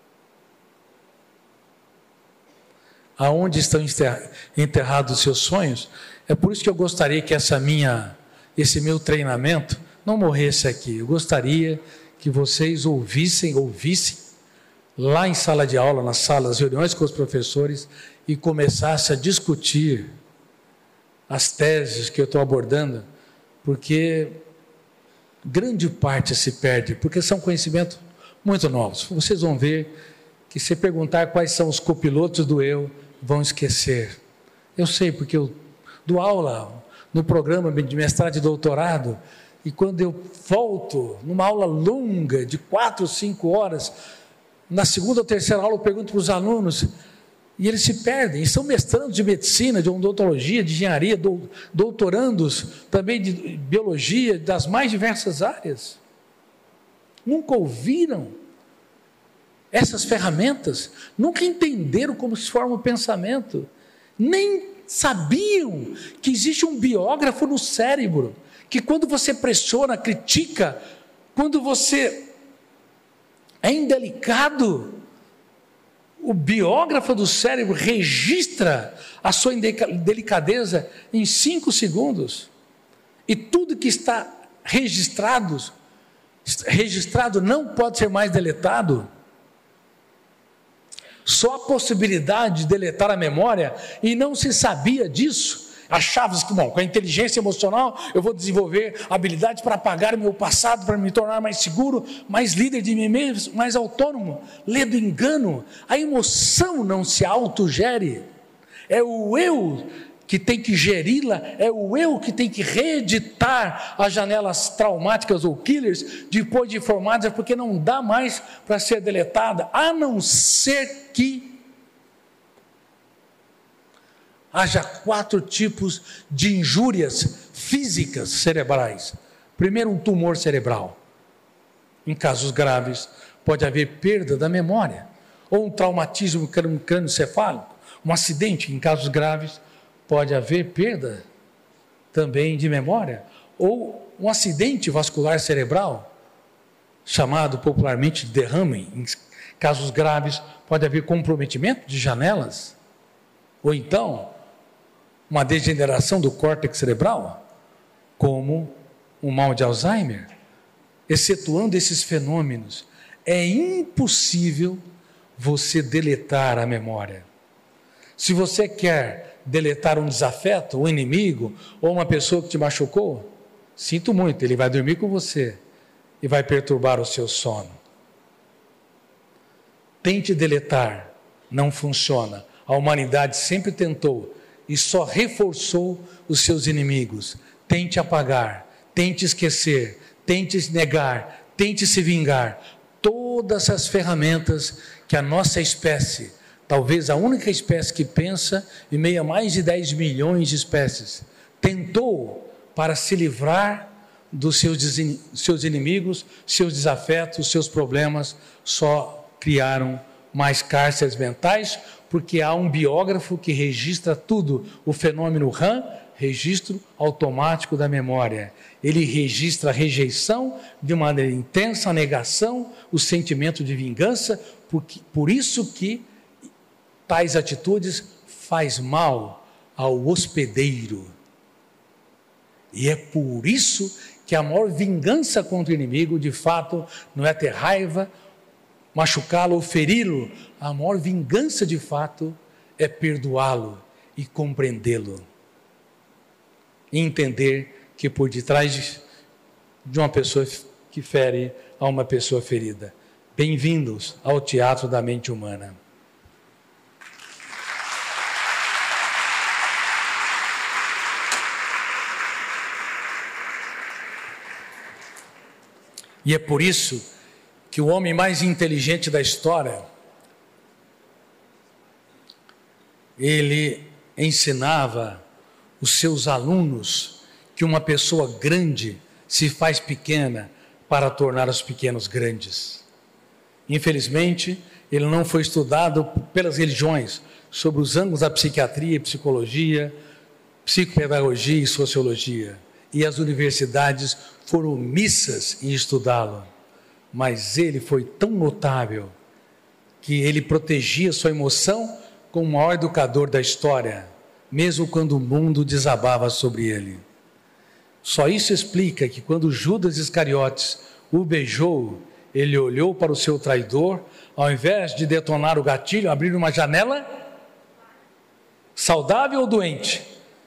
Aonde estão enterrados os seus sonhos? É por isso que eu gostaria que essa minha, esse meu treinamento não morresse aqui. Eu gostaria que vocês ouvissem, ouvissem lá em sala de aula, nas salas, reuniões com os professores, e começassem a discutir as teses que eu estou abordando, porque grande parte se perde, porque são conhecimentos muito novos. Vocês vão ver que, se perguntar quais são os copilotos do eu, vão esquecer. Eu sei, porque eu dou aula no programa de mestrado e doutorado, e quando eu volto numa aula longa, de quatro, cinco horas, na segunda ou terceira aula eu pergunto para os alunos, e eles se perdem, e são mestrandos de medicina, de odontologia, de engenharia, doutorandos também de biologia, das mais diversas áreas. Nunca ouviram essas ferramentas, nunca entenderam como se forma o pensamento, nem sabiam que existe um biógrafo no cérebro, que quando você pressiona, critica, quando você é indelicado, o biógrafo do cérebro registra a sua delicadeza em cinco segundos, e tudo que está registrado, registrado não pode ser mais deletado. Só a possibilidade de deletar a memória, e não se sabia disso, As chaves que, bom, com a inteligência emocional, eu vou desenvolver habilidades para apagar o meu passado, para me tornar mais seguro, mais líder de mim mesmo, mais autônomo. Lê do engano, a emoção não se autogere. É o eu que tem que geri-la, é o eu que tem que reeditar as janelas traumáticas ou killers, depois de formadas, porque não dá mais para ser deletada, a não ser que haja quatro tipos de injúrias físicas cerebrais. Primeiro, um tumor cerebral. Em casos graves, pode haver perda da memória, ou um traumatismo crânioencefálico, um acidente. Em casos graves, pode haver perda também de memória, ou um acidente vascular cerebral, chamado popularmente de derrame. Em casos graves, pode haver comprometimento de janelas, ou então uma degeneração do córtex cerebral, como o mal de Alzheimer. Excetuando esses fenômenos, é impossível você deletar a memória. Se você quer deletar um desafeto, um inimigo, ou uma pessoa que te machucou, sinto muito, ele vai dormir com você e vai perturbar o seu sono. Tente deletar, não funciona. A humanidade sempre tentou e só reforçou os seus inimigos. Tente apagar, tente esquecer, tente negar, tente se vingar. Todas as ferramentas que a nossa espécie, talvez a única espécie que pensa em meio a mais de dez milhões de espécies, tentou para se livrar dos seus, seus inimigos, seus desafetos, seus problemas, só criaram mais cárceres mentais, porque há um biógrafo que registra tudo, o fenômeno RAM, registro automático da memória. Ele registra a rejeição de maneira intensa, a negação, o sentimento de vingança, porque, por isso que tais atitudes faz mal ao hospedeiro. E é por isso que a maior vingança contra o inimigo, de fato, não é ter raiva, machucá-lo ou feri-lo. A maior vingança, de fato, é perdoá-lo e compreendê-lo. E entender que por detrás de uma pessoa que fere, há uma pessoa ferida. Bem-vindos ao Teatro da Mente Humana. E é por isso que o homem mais inteligente da história, ele ensinava os seus alunos que uma pessoa grande se faz pequena para tornar os pequenos grandes. Infelizmente, ele não foi estudado pelas religiões sobre os ângulos da psiquiatria, psicologia, psicopedagogia e sociologia. E as universidades foram omissas em estudá-lo. Mas ele foi tão notável que ele protegia sua emoção como o maior educador da história, mesmo quando o mundo desabava sobre ele. Só isso explica que quando Judas Iscariotes o beijou, ele olhou para o seu traidor, ao invés de detonar o gatilho, abrir uma janela saudável ou doente?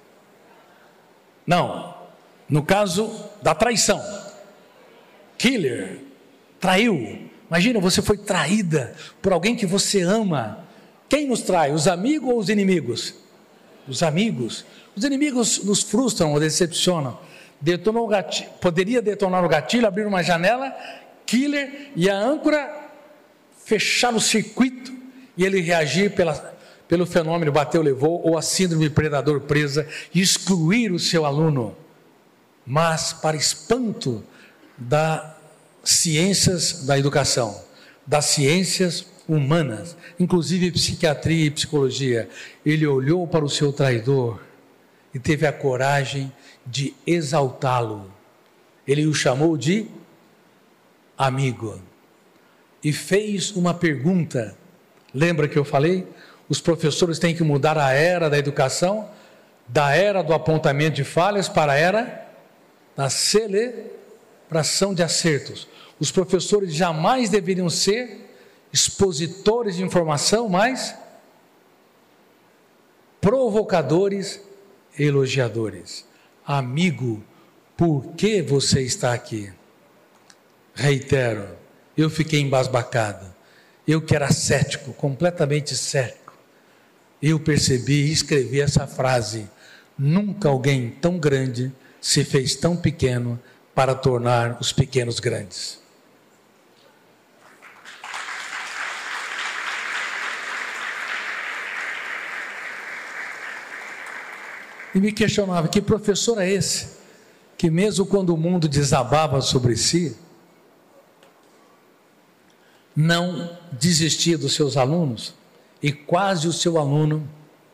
Não, no caso da traição. Killer, traiu. Imagina, você foi traída por alguém que você ama. Quem nos trai, os amigos ou os inimigos? Os amigos. Os inimigos nos frustram ou decepcionam. Detonou o gatilho, poderia detonar o gatilho, abrir uma janela, killer, e a âncora fechar o circuito e ele reagir pela, pelo fenômeno bateu, levou, ou a síndrome predador-presa, e excluir o seu aluno. Mas, para espanto das ciências da educação, das ciências humanas, inclusive psiquiatria e psicologia, ele olhou para o seu traidor e teve a coragem de exaltá-lo. Ele o chamou de amigo e fez uma pergunta. Lembra que eu falei? Os professores têm que mudar a era da educação, da era do apontamento de falhas para a era da celebração de acertos. Os professores jamais deveriam ser expositores de informação, mas provocadores elogiadores. Amigo, por que você está aqui? Reitero, eu fiquei embasbacado. Eu que era cético, completamente cético, eu percebi e escrevi essa frase: nunca alguém tão grande se fez tão pequeno para tornar os pequenos grandes. E me questionava, que professor é esse, que mesmo quando o mundo desabava sobre si, não desistia dos seus alunos, e quase o seu aluno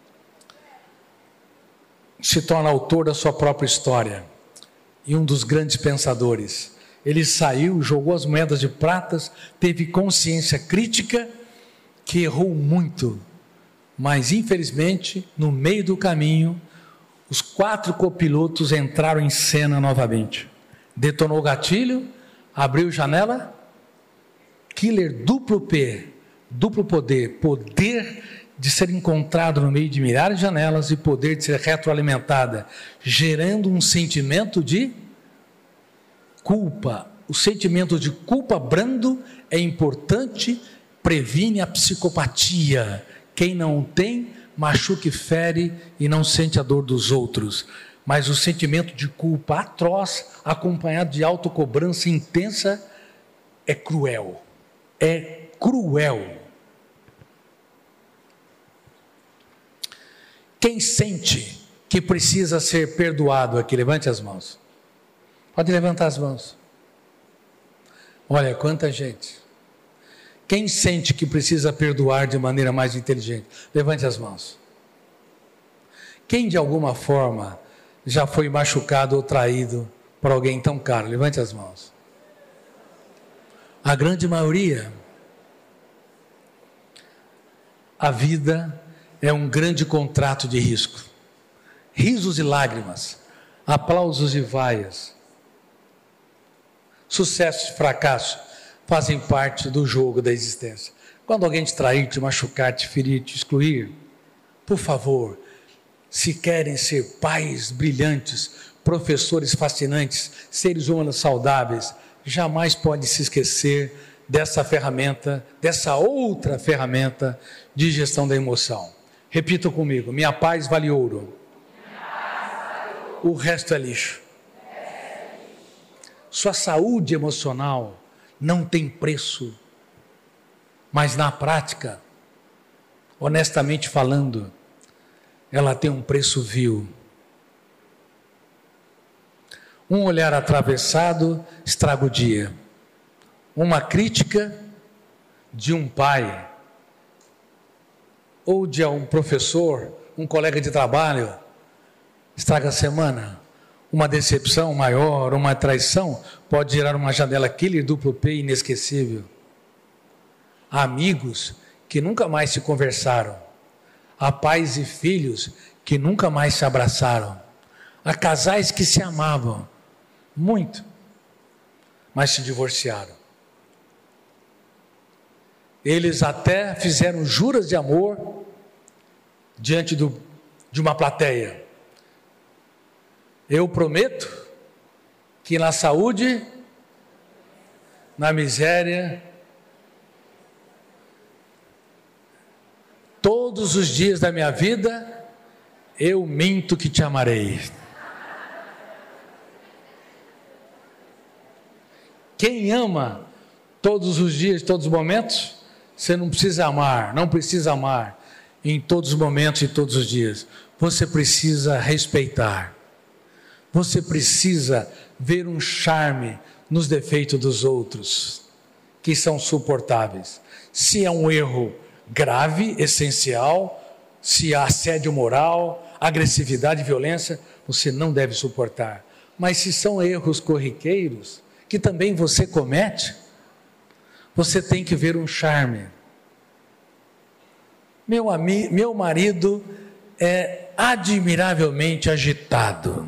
se torna autor da sua própria história, e um dos grandes pensadores. Ele saiu, jogou as moedas de pratas, teve consciência crítica, que errou muito, mas infelizmente, no meio do caminho, os quatro copilotos entraram em cena novamente. Detonou o gatilho, abriu janela, killer duplo P, duplo poder, poder de ser encontrado no meio de milhares de janelas e poder de ser retroalimentada, gerando um sentimento de culpa. O sentimento de culpa brando é importante, previne a psicopatia. Quem não tem, machuca e fere e não sente a dor dos outros. Mas o sentimento de culpa atroz, acompanhado de autocobrança intensa, é cruel. É cruel. Quem sente que precisa ser perdoado aqui, levante as mãos. Pode levantar as mãos. Olha quanta gente. Quem sente que precisa perdoar de maneira mais inteligente? Levante as mãos. Quem de alguma forma já foi machucado ou traído por alguém tão caro? Levante as mãos. A grande maioria. A vida é um grande contrato de risco. Risos e lágrimas, aplausos e vaias, sucesso e fracasso fazem parte do jogo da existência. Quando alguém te trair, te machucar, te ferir, te excluir, por favor, se querem ser pais brilhantes, professores fascinantes, seres humanos saudáveis, jamais pode se esquecer dessa ferramenta, dessa outra ferramenta de gestão da emoção. Repita comigo: minha paz vale ouro, o resto é lixo. Sua saúde emocional não tem preço, mas na prática, honestamente falando, ela tem um preço vil. Um olhar atravessado estraga o dia. Uma crítica de um pai ou de um professor, um colega de trabalho, estraga a semana. Uma decepção maior, uma traição, pode gerar uma janela killer duplo P inesquecível. Há amigos que nunca mais se conversaram. Há pais e filhos que nunca mais se abraçaram. Há casais que se amavam muito, mas se divorciaram. Eles até fizeram juras de amor diante do, de uma plateia. Eu prometo que na saúde, na miséria, todos os dias da minha vida, eu minto que te amarei. Quem ama todos os dias, todos os momentos, você não precisa amar, não precisa amar em todos os momentos e todos os dias. Você precisa respeitar. Você precisa ver um charme nos defeitos dos outros, que são suportáveis. Se é um erro grave, essencial, se há assédio moral, agressividade e violência, você não deve suportar. Mas se são erros corriqueiros, que também você comete, você tem que ver um charme. Meu, ami, meu marido é admiravelmente agitado.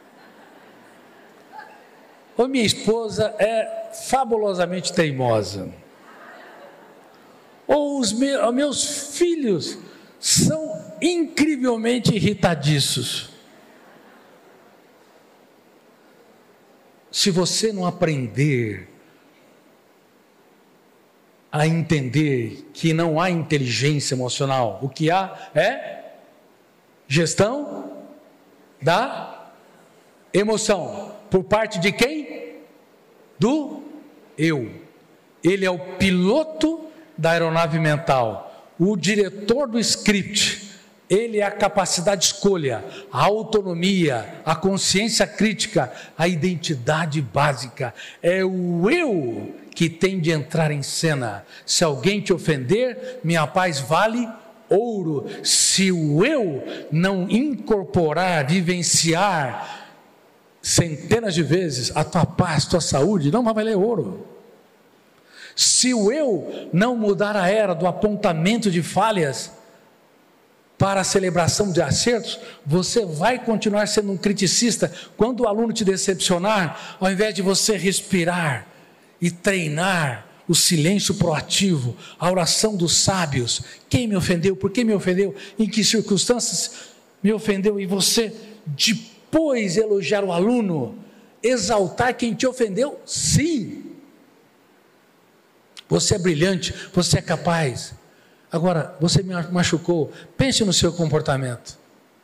Ou minha esposa é fabulosamente teimosa. Ou os meus, meus filhos são incrivelmente irritadiços. se você não aprender a entender que não há inteligência emocional, o que há é gestão da emoção. Por parte de quem? Do eu. Ele é o piloto da aeronave mental, o diretor do script. Ele é a capacidade de escolha, a autonomia, a consciência crítica, a identidade básica. É o eu que tem de entrar em cena. Se alguém te ofender, minha paz vale ouro. Se o eu não incorporar, vivenciar centenas de vezes a tua paz, tua saúde, não vai valer ouro. Se o eu não mudar a era do apontamento de falhas para a celebração de acertos, você vai continuar sendo um criticista. Quando o aluno te decepcionar, ao invés de você respirar e treinar o silêncio proativo, a oração dos sábios, quem me ofendeu, por que me ofendeu, em que circunstâncias me ofendeu, e você depois elogiar o aluno, exaltar quem te ofendeu, sim, você é brilhante, você é capaz. Agora, você me machucou, pense no seu comportamento.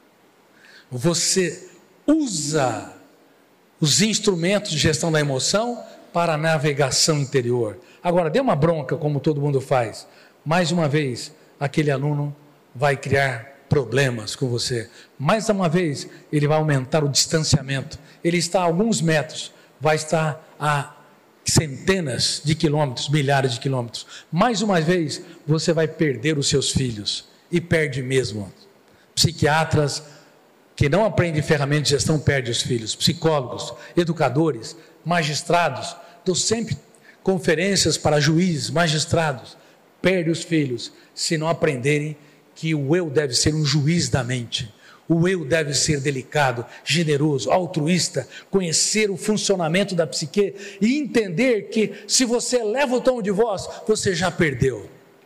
Você usa os instrumentos de gestão da emoção para a navegação interior. Agora, dê uma bronca, como todo mundo faz. Mais uma vez, aquele aluno vai criar problemas com você. Mais uma vez, ele vai aumentar o distanciamento. Ele está a alguns metros, vai estar a centenas de quilômetros, milhares de quilômetros. Mais uma vez, você vai perder os seus filhos, e perde mesmo. Psiquiatras que não aprendem ferramentas de gestão perdem os filhos. Psicólogos, educadores, magistrados, dou sempre conferências para juízes, magistrados, perdem os filhos se não aprenderem que o eu deve ser um juiz da mente. O eu deve ser delicado, generoso, altruísta, conhecer o funcionamento da psique e entender que se você eleva o tom de voz, você já perdeu.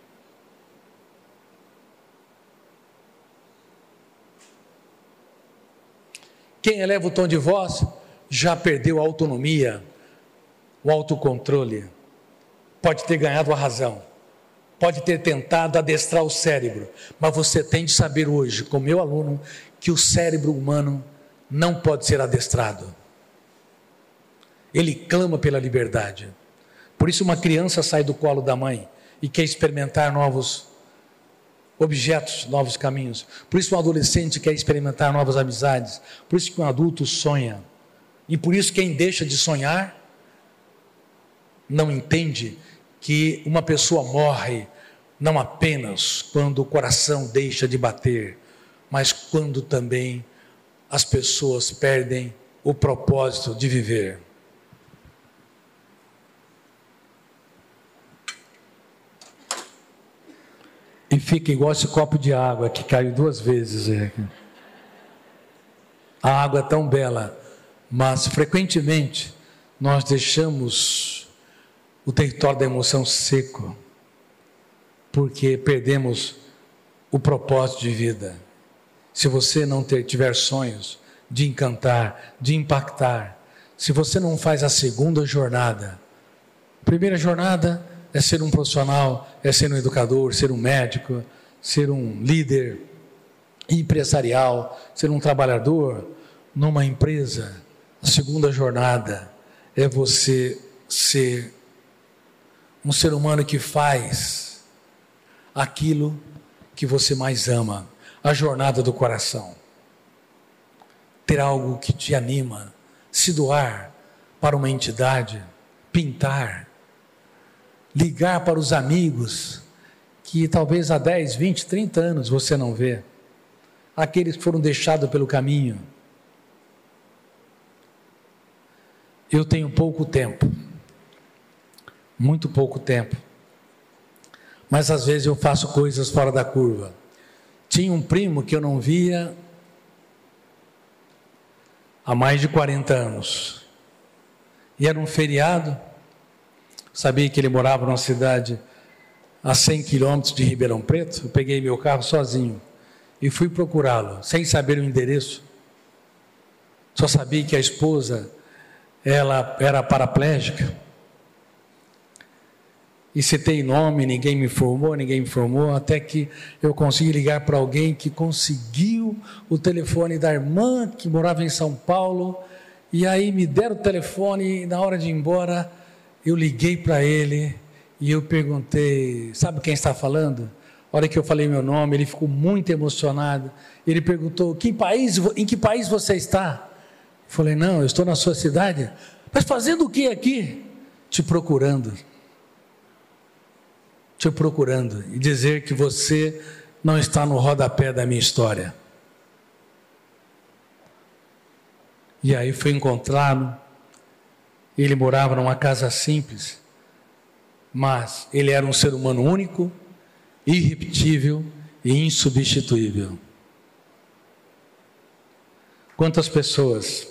Quem eleva o tom de voz já perdeu a autonomia, o autocontrole. Pode ter ganhado a razão, pode ter tentado adestrar o cérebro, mas você tem de saber hoje, como meu aluno, que o cérebro humano não pode ser adestrado. Ele clama pela liberdade. Por isso uma criança sai do colo da mãe e quer experimentar novos objetos, novos caminhos. Por isso um adolescente quer experimentar novas amizades. Por isso que um adulto sonha. E por isso quem deixa de sonhar não entende que uma pessoa morre não apenas quando o coração deixa de bater, mas quando também as pessoas perdem o propósito de viver. E fica igual esse copo de água que caiu duas vezes. A água é tão bela, mas frequentemente nós deixamos o território da emoção seco, porque perdemos o propósito de vida. Se você não ter, tiver sonhos de encantar, de impactar, se você não faz a segunda jornada, a primeira jornada é ser um profissional, é ser um educador, ser um médico, ser um líder empresarial, ser um trabalhador numa empresa. A segunda jornada é você ser um ser humano que faz aquilo que você mais ama. A jornada do coração. Ter algo que te anima, se doar para uma entidade, pintar, ligar para os amigos que talvez há dez, vinte, trinta anos você não vê, aqueles que foram deixados pelo caminho. Eu tenho pouco tempo, muito pouco tempo, mas às vezes eu faço coisas fora da curva. Tinha um primo que eu não via há mais de quarenta anos. E era um feriado. Sabia que ele morava numa cidade a cem quilômetros de Ribeirão Preto. Eu peguei meu carro sozinho e fui procurá-lo, sem saber o endereço. Só sabia que a esposa ela era paraplégica. E citei nome, ninguém me informou, ninguém me informou, até que eu consegui ligar para alguém que conseguiu o telefone da irmã que morava em São Paulo, e aí me deram o telefone, e na hora de ir embora, eu liguei para ele, e eu perguntei, sabe quem está falando? A hora que eu falei meu nome, ele ficou muito emocionado, ele perguntou, que país, em que país você está? Eu falei, não, eu estou na sua cidade. Mas fazendo o que aqui? Te procurando. Te procurando e dizer que você não está no rodapé da minha história. E aí fui encontrá-lo. Ele morava numa casa simples, mas ele era um ser humano único, irrepetível e insubstituível. Quantas pessoas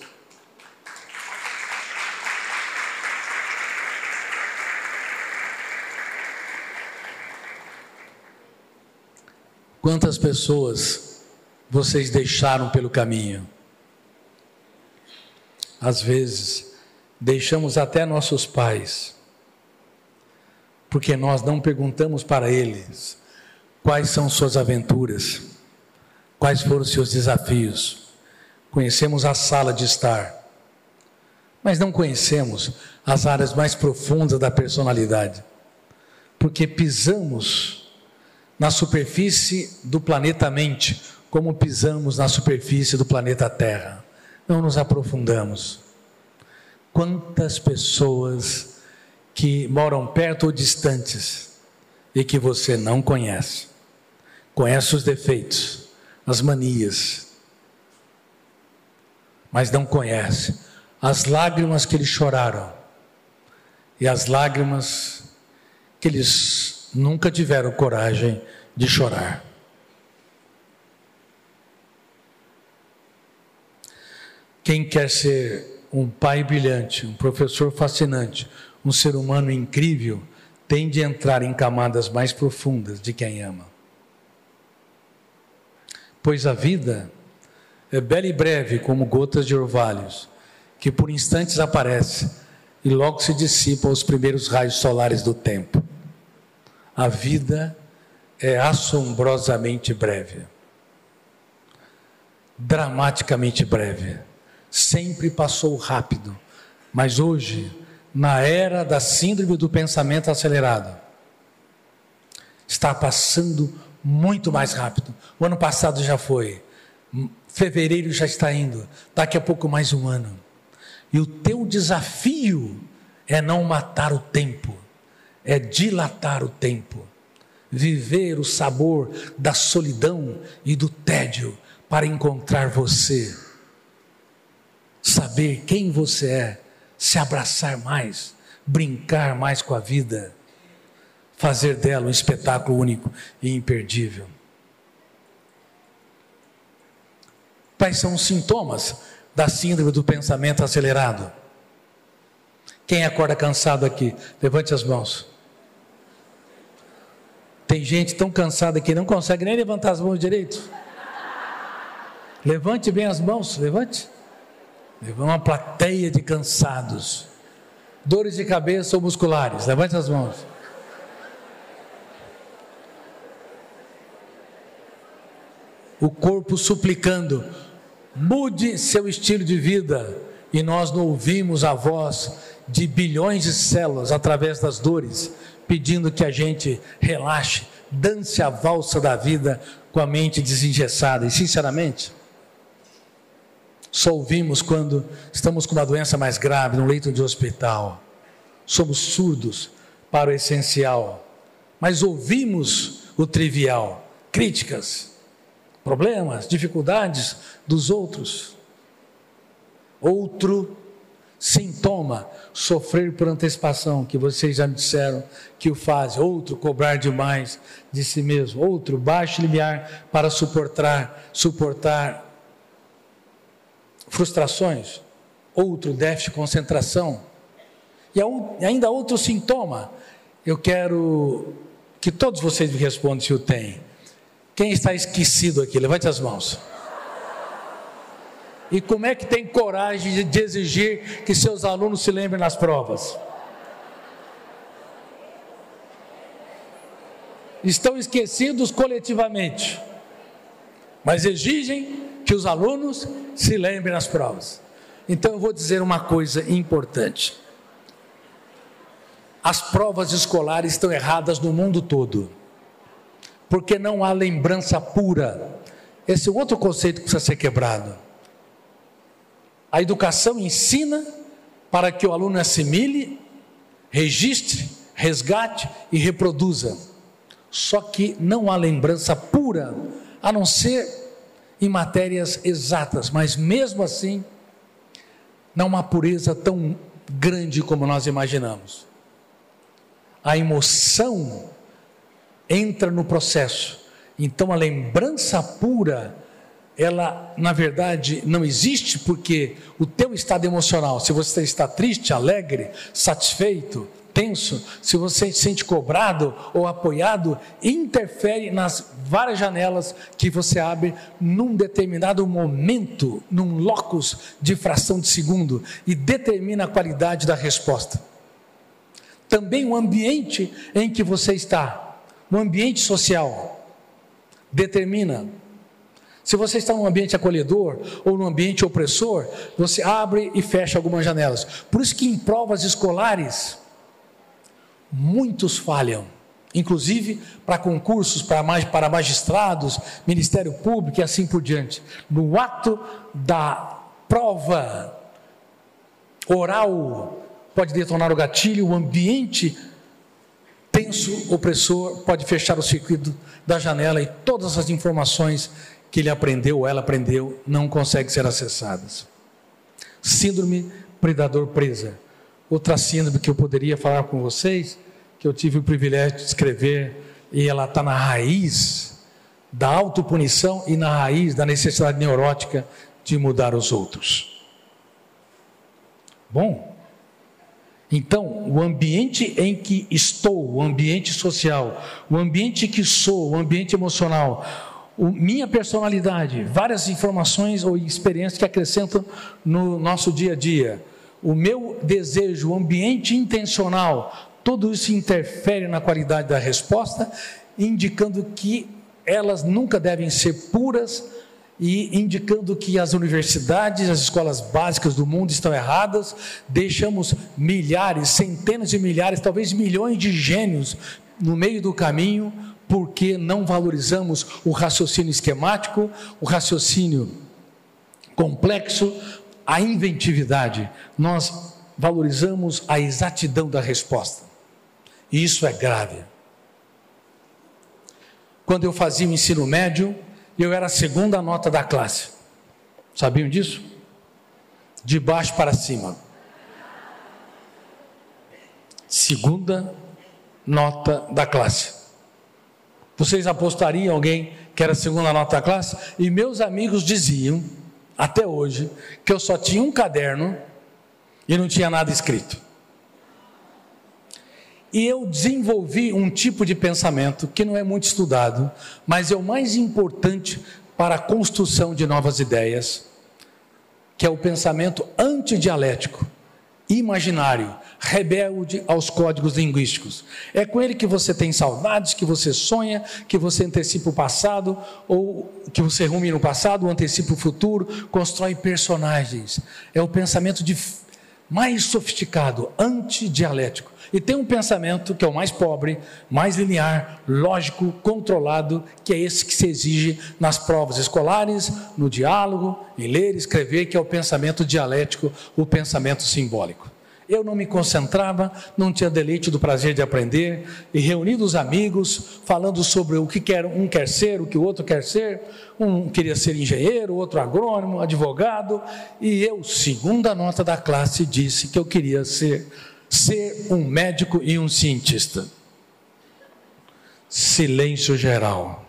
Quantas pessoas vocês deixaram pelo caminho? Às vezes, deixamos até nossos pais, porque nós não perguntamos para eles quais são suas aventuras, quais foram seus desafios. Conhecemos a sala de estar, mas não conhecemos as áreas mais profundas da personalidade, porque pisamos na superfície do planeta mente, como pisamos na superfície do planeta Terra. Não nos aprofundamos. Quantas pessoas que moram perto ou distantes e que você não conhece, conhece os defeitos, as manias, mas não conhece as lágrimas que eles choraram e as lágrimas que eles nunca tiveram coragem de chorar. Quem quer ser um pai brilhante, um professor fascinante, um ser humano incrível, tem de entrar em camadas mais profundas de quem ama. Pois a vida é bela e breve como gotas de orvalhos, que por instantes aparece e logo se dissipa aos primeiros raios solares do tempo. A vida é assombrosamente breve, dramaticamente breve, sempre passou rápido, mas hoje, na era da síndrome do pensamento acelerado, está passando muito mais rápido. O ano passado já foi, fevereiro já está indo, daqui a pouco mais um ano. E o teu desafio é não matar o tempo, é dilatar o tempo, viver o sabor da solidão e do tédio para encontrar você, saber quem você é, se abraçar mais, brincar mais com a vida, fazer dela um espetáculo único e imperdível. Quais são os sintomas da síndrome do pensamento acelerado? Quem acorda cansado aqui? Levante as mãos. Tem gente tão cansada que não consegue nem levantar as mãos direito. Levante bem as mãos, levante. Levante uma plateia de cansados. Dores de cabeça ou musculares, levante as mãos. O corpo suplicando, mude seu estilo de vida. E nós não ouvimos a voz de bilhões de células através das dores, pedindo que a gente relaxe, dance a valsa da vida com a mente desengessada. E sinceramente, só ouvimos quando estamos com uma doença mais grave, no leito de hospital. Somos surdos para o essencial, mas ouvimos o trivial, críticas, problemas, dificuldades dos outros. Outro sintoma, sofrer por antecipação, que vocês já me disseram que o fazem. Outro, cobrar demais de si mesmo. Outro, baixo limiar para suportar, suportar frustrações. Outro, déficit de concentração. E ainda outro sintoma, eu quero que todos vocês me respondam se o têm. Quem está esquecido aqui? Levante as mãos. E como é que tem coragem de exigir que seus alunos se lembrem nas provas? Estão esquecidos coletivamente, mas exigem que os alunos se lembrem nas provas. Então eu vou dizer uma coisa importante. As provas escolares estão erradas no mundo todo, porque não há lembrança pura. Esse é outro conceito que precisa ser quebrado. A educação ensina para que o aluno assimile, registre, resgate e reproduza. Só que não há lembrança pura, a não ser em matérias exatas, mas mesmo assim, não há pureza tão grande como nós imaginamos. A emoção entra no processo, então a lembrança pura, ela na verdade não existe, porque o teu estado emocional, se você está triste, alegre, satisfeito, tenso, se você se sente cobrado ou apoiado, interfere nas várias janelas que você abre num determinado momento, num locus de fração de segundo, e determina a qualidade da resposta. Também o ambiente em que você está, o ambiente social, determina. Se você está num ambiente acolhedor ou num ambiente opressor, você abre e fecha algumas janelas. Por isso que em provas escolares, muitos falham, inclusive para concursos, para magistrados, Ministério Público e assim por diante. No ato da prova oral, pode detonar o gatilho, o ambiente tenso, opressor, pode fechar o circuito da janela e todas as informações que ele aprendeu ou ela aprendeu não conseguem ser acessadas. Síndrome predador-presa. Outra síndrome que eu poderia falar com vocês, que eu tive o privilégio de escrever, e ela está na raiz da autopunição e na raiz da necessidade neurótica de mudar os outros. Bom, então, o ambiente em que estou, o ambiente social, o ambiente que sou, o ambiente emocional, o, minha personalidade, várias informações ou experiências que acrescentam no nosso dia a dia, o meu desejo, o ambiente intencional, tudo isso interfere na qualidade da resposta, indicando que elas nunca devem ser puras e indicando que as universidades, as escolas básicas do mundo estão erradas. Deixamos milhares, centenas de milhares, talvez milhões de gênios no meio do caminho, porque não valorizamos o raciocínio esquemático, o raciocínio complexo, a inventividade. Nós valorizamos a exatidão da resposta, e isso é grave. Quando eu fazia o ensino médio, eu era a segunda nota da classe. Sabiam disso? De baixo para cima. Segunda nota da classe. Vocês apostariam em alguém que era a segunda nota da classe? E meus amigos diziam, até hoje, que eu só tinha um caderno e não tinha nada escrito. E eu desenvolvi um tipo de pensamento que não é muito estudado, mas é o mais importante para a construção de novas ideias, que é o pensamento antidialético, imaginário, rebelde aos códigos linguísticos. É com ele que você tem saudades, que você sonha, que você antecipa o passado, ou que você rumina no passado, ou antecipa o futuro, constrói personagens. É o pensamento de, mais sofisticado, antidialético. E tem um pensamento que é o mais pobre, mais linear, lógico, controlado, que é esse que se exige nas provas escolares, no diálogo, em ler e escrever, que é o pensamento dialético, o pensamento simbólico. Eu não me concentrava, não tinha deleite do prazer de aprender, e reunindo os amigos, falando sobre o que quer, um quer ser, o que o outro quer ser, um queria ser engenheiro, outro agrônomo, advogado, e eu, segunda nota da classe, disse que eu queria ser ser um médico e um cientista. Silêncio geral.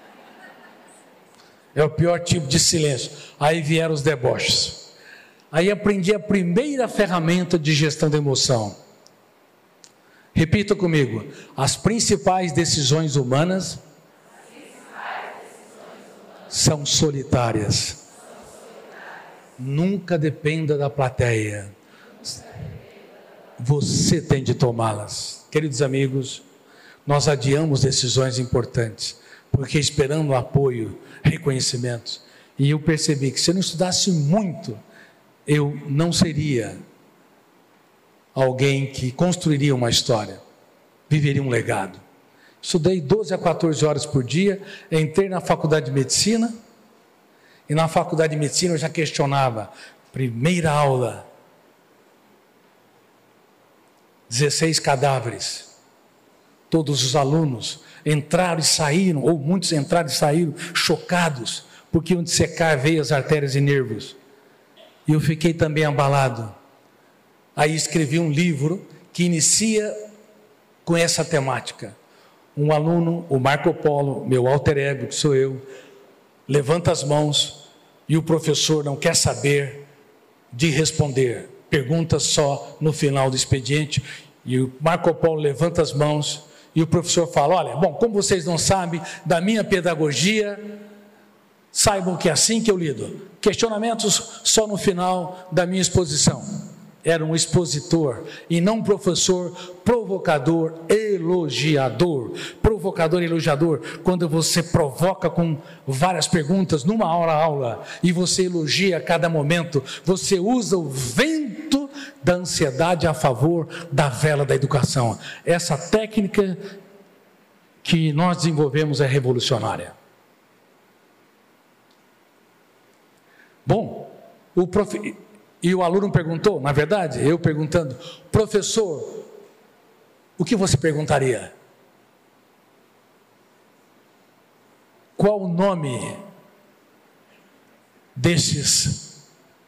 É o pior tipo de silêncio. Aí vieram os deboches. Aí aprendi a primeira ferramenta de gestão da emoção. Repita comigo: as principais decisões humanas são solitárias. nunca dependa da plateia. Você tem de tomá-las. Queridos amigos, nós adiamos decisões importantes, porque esperando apoio, reconhecimentos. E eu percebi que se eu não estudasse muito, eu não seria alguém que construiria uma história, viveria um legado. Estudei doze a quatorze horas por dia, entrei na faculdade de medicina, e na faculdade de medicina eu já questionava, primeira aula, dezesseis cadáveres, todos os alunos entraram e saíram, ou muitos entraram e saíram, chocados, porque iam dissecar veias, artérias e nervos, e eu fiquei também abalado. Aí escrevi um livro que inicia com essa temática. Um aluno, o Marco Polo, meu alter ego, que sou eu, levanta as mãos e o professor não quer saber de responder, pergunta só no final do expediente, e o Marco Polo levanta as mãos e o professor fala, olha, bom, como vocês não sabem da minha pedagogia, saibam que é assim que eu lido, questionamentos só no final da minha exposição. Era um expositor e não um professor provocador, elogiador. Provocador, elogiador, quando você provoca com várias perguntas numa hora aula e você elogia a cada momento, você usa o vento da ansiedade a favor da vela da educação. Essa técnica que nós desenvolvemos é revolucionária. Bom, o prof... E o aluno perguntou, na verdade, eu perguntando, professor, o que você perguntaria? Qual o nome desses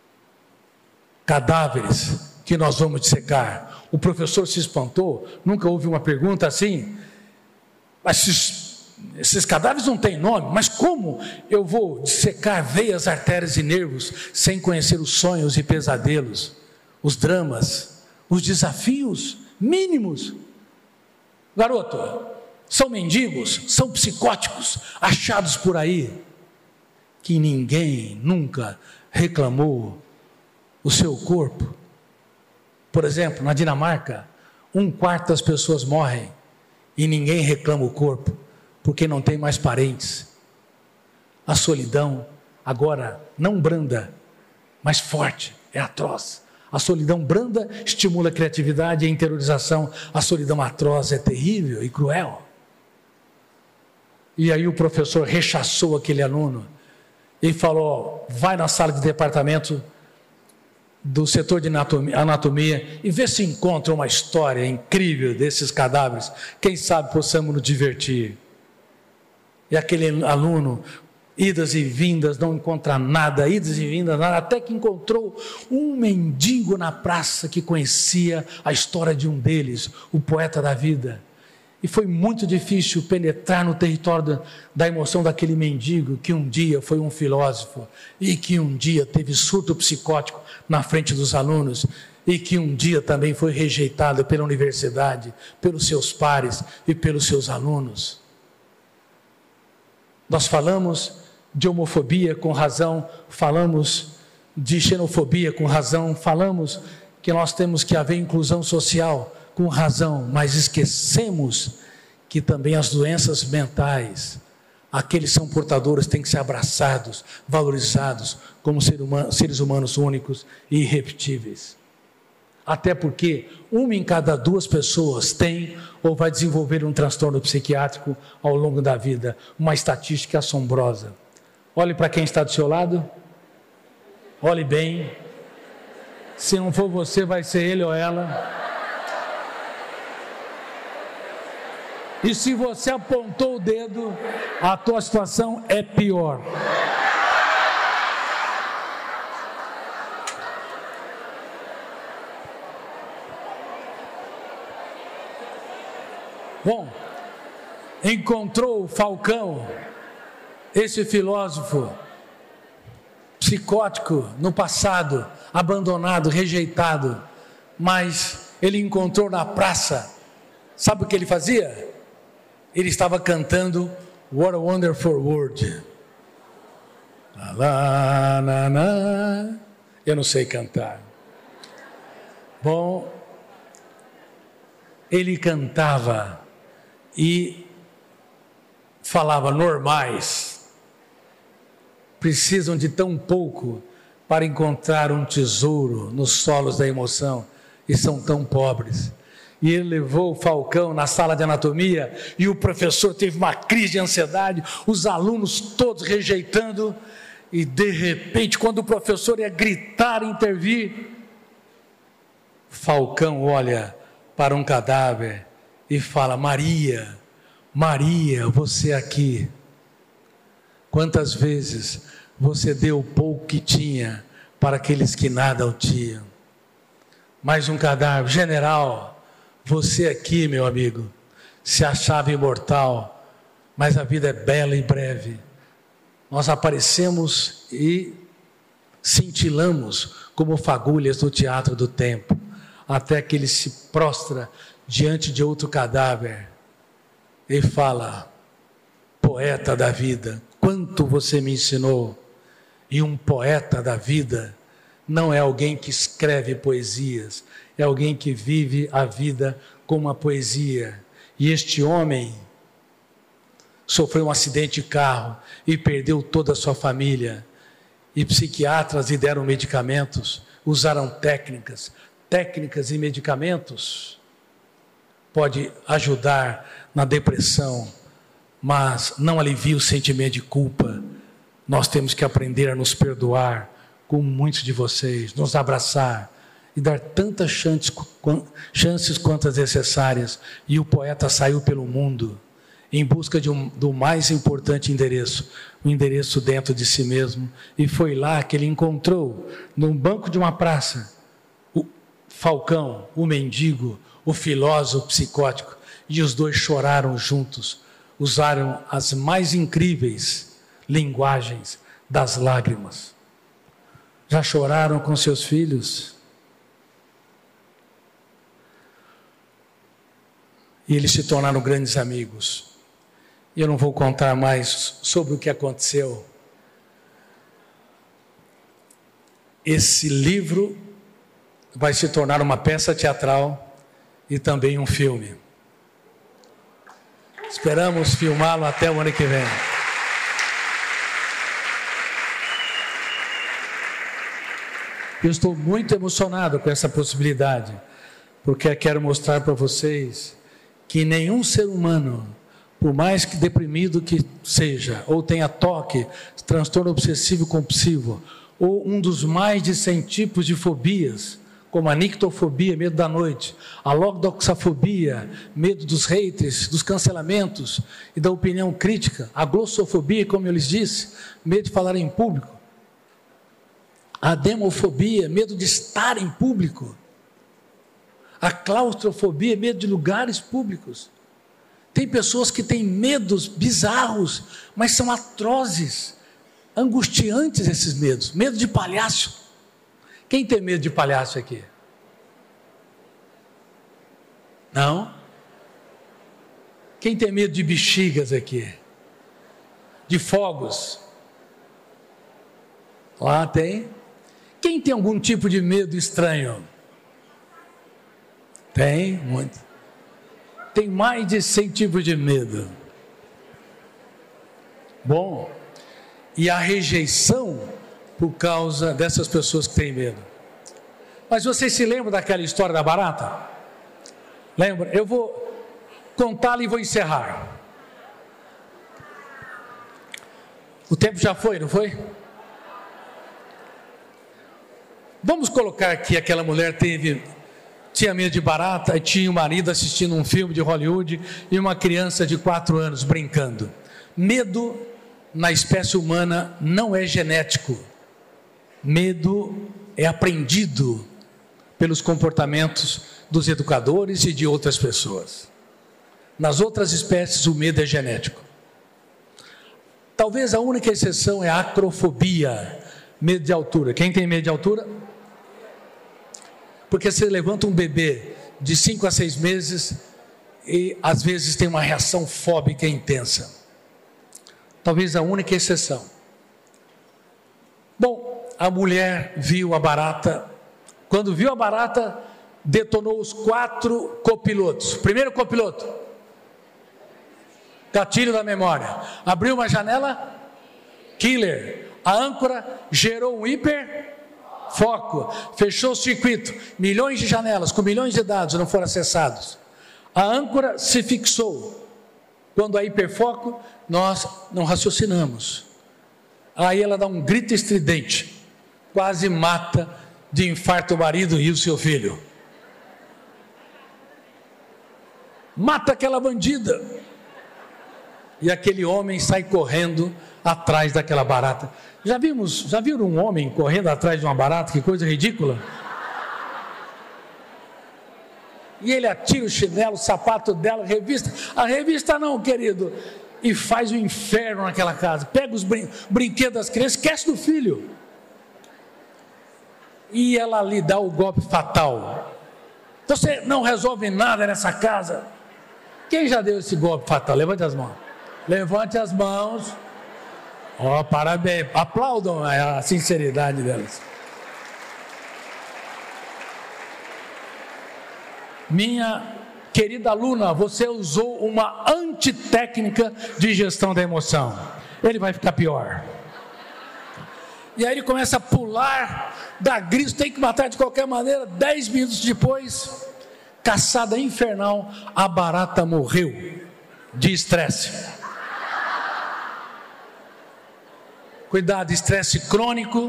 cadáveres que nós vamos dissecar? O professor se espantou, nunca houve uma pergunta assim, mas esses, esses cadáveres não têm nome, mas como eu vou dissecar veias, artérias e nervos sem conhecer os sonhos e pesadelos, os dramas, os desafios mínimos? Garoto, são mendigos, são psicóticos, achados por aí, que ninguém nunca reclamou o seu corpo. Por exemplo, na Dinamarca, um quarto das pessoas morrem e ninguém reclama o corpo, porque não tem mais parentes. A solidão, agora, não branda, mas forte, é atroz. A solidão branda estimula a criatividade e a interiorização. A solidão atroz é terrível e cruel. E aí o professor rechaçou aquele aluno e falou, vai na sala de departamento do setor de anatomia, anatomia e vê se encontra uma história incrível desses cadáveres. Quem sabe possamos nos divertir. E aquele aluno, idas e vindas, não encontra nada, idas e vindas, nada, até que encontrou um mendigo na praça que conhecia a história de um deles, o poeta da vida. E foi muito difícil penetrar no território da, da emoção daquele mendigo, que um dia foi um filósofo, e que um dia teve surto psicótico na frente dos alunos, e que um dia também foi rejeitado pela universidade, pelos seus pares e pelos seus alunos. Nós falamos de homofobia com razão, falamos de xenofobia com razão, falamos que nós temos que haver inclusão social com razão, mas esquecemos que também as doenças mentais, aqueles que são portadores têm que ser abraçados, valorizados como seres humanos únicos e irrepetíveis. Até porque uma em cada duas pessoas tem ou vai desenvolver um transtorno psiquiátrico ao longo da vida, uma estatística assombrosa. Olhe para quem está do seu lado, olhe bem, se não for você, vai ser ele ou ela. E se você apontou o dedo, a tua situação é pior. Bom, encontrou Falcão, esse filósofo psicótico no passado, abandonado, rejeitado, mas ele encontrou na praça, sabe o que ele fazia? Ele estava cantando What a Wonderful World. Eu não sei cantar. Bom, ele cantava e falava normais. Precisam de tão pouco para encontrar um tesouro nos solos da emoção e são tão pobres. E ele levou o Falcão na sala de anatomia e o professor teve uma crise de ansiedade, os alunos todos rejeitando, e de repente, quando o professor ia gritar e intervir, Falcão olha para um cadáver e fala: Maria, Maria, você aqui. Quantas vezes você deu o pouco que tinha para aqueles que nada o tinham? Mais um cadáver. General, você aqui, meu amigo, se achava imortal, mas a vida é bela e breve. Nós aparecemos e cintilamos como fagulhas no teatro do tempo, até que ele se prostra diante de outro cadáver e fala: poeta da vida, quanto você me ensinou. E um poeta da vida não é alguém que escreve poesias, é alguém que vive a vida como uma poesia. E este homem sofreu um acidente de carro e perdeu toda a sua família. E psiquiatras lhe deram medicamentos, usaram técnicas, técnicas e medicamentos pode ajudar na depressão, mas não alivia o sentimento de culpa. Nós temos que aprender a nos perdoar, como muitos de vocês, nos abraçar e dar tantas chances, chances quantas necessárias. E o poeta saiu pelo mundo em busca de um, do mais importante endereço, o um endereço dentro de si mesmo, e foi lá que ele encontrou, num banco de uma praça, o Falcão, o mendigo, o filósofo psicótico, e os dois choraram juntos, usaram as mais incríveis linguagens das lágrimas. Já choraram com seus filhos? E eles se tornaram grandes amigos. E eu não vou contar mais sobre o que aconteceu. Esse livro vai se tornar uma peça teatral e também um filme. Esperamos filmá-lo até o ano que vem. Eu estou muito emocionado com essa possibilidade, porque quero mostrar para vocês que nenhum ser humano, por mais que deprimido que seja, ou tenha toque, transtorno obsessivo compulsivo, ou um dos mais de cem tipos de fobias, como a nictofobia, medo da noite, a logdoxafobia, medo dos haters, dos cancelamentos e da opinião crítica, a glossofobia, como eu lhes disse, medo de falar em público, a demofobia, medo de estar em público, a claustrofobia, medo de lugares públicos. Tem pessoas que têm medos bizarros, mas são atrozes, angustiantes esses medos. Medo de palhaço. Quem tem medo de palhaço aqui? Não? Quem tem medo de bexigas aqui? De fogos? Lá tem. Quem tem algum tipo de medo estranho? Tem, muito. Tem mais de cem tipos de medo. Bom, e a rejeição por causa dessas pessoas que têm medo. Mas vocês se lembram daquela história da barata? Lembra? Eu vou contá-la e vou encerrar. O tempo já foi, não foi? Vamos colocar que aquela mulher teve... tinha medo de barata e tinha um marido assistindo um filme de Hollywood e uma criança de quatro anos brincando. Medo na espécie humana não é genético. Medo é aprendido pelos comportamentos dos educadores e de outras pessoas. Nas outras espécies o medo é genético. Talvez a única exceção é a acrofobia, medo de altura. Quem tem medo de altura? Porque você levanta um bebê de cinco a seis meses e às vezes tem uma reação fóbica intensa. Talvez a única exceção. Bom, a mulher viu a barata. Quando viu a barata, detonou os quatro copilotos. Primeiro copiloto, gatilho da memória. Abriu uma janela, killer. A âncora gerou um hiperfoco. Fechou o circuito. Milhões de janelas com milhões de dados não foram acessados. A âncora se fixou. Quando há hiperfoco, nós não raciocinamos. Aí ela dá um grito estridente, quase mata de infarto o marido e o seu filho. Mata aquela bandida. E aquele homem sai correndo atrás daquela barata. Já vimos, já viram um homem correndo atrás de uma barata? Que coisa ridícula. E ele atira o chinelo, o sapato dela, a revista. A revista não, querido. E faz o inferno naquela casa. Pega os brin- brinquedos das crianças, esquece do filho. E ela lhe dá o golpe fatal. Você não resolve nada nessa casa. Quem já deu esse golpe fatal? Levante as mãos. Levante as mãos. Ó, oh, parabéns. Aplaudam a sinceridade delas. Minha querida aluna, você usou uma antitécnica de gestão da emoção. Ele vai ficar pior. E aí ele começa a pular, dá grito, tem que matar de qualquer maneira. Dez minutos depois, caçada infernal, a barata morreu de estresse. Cuidado, estresse crônico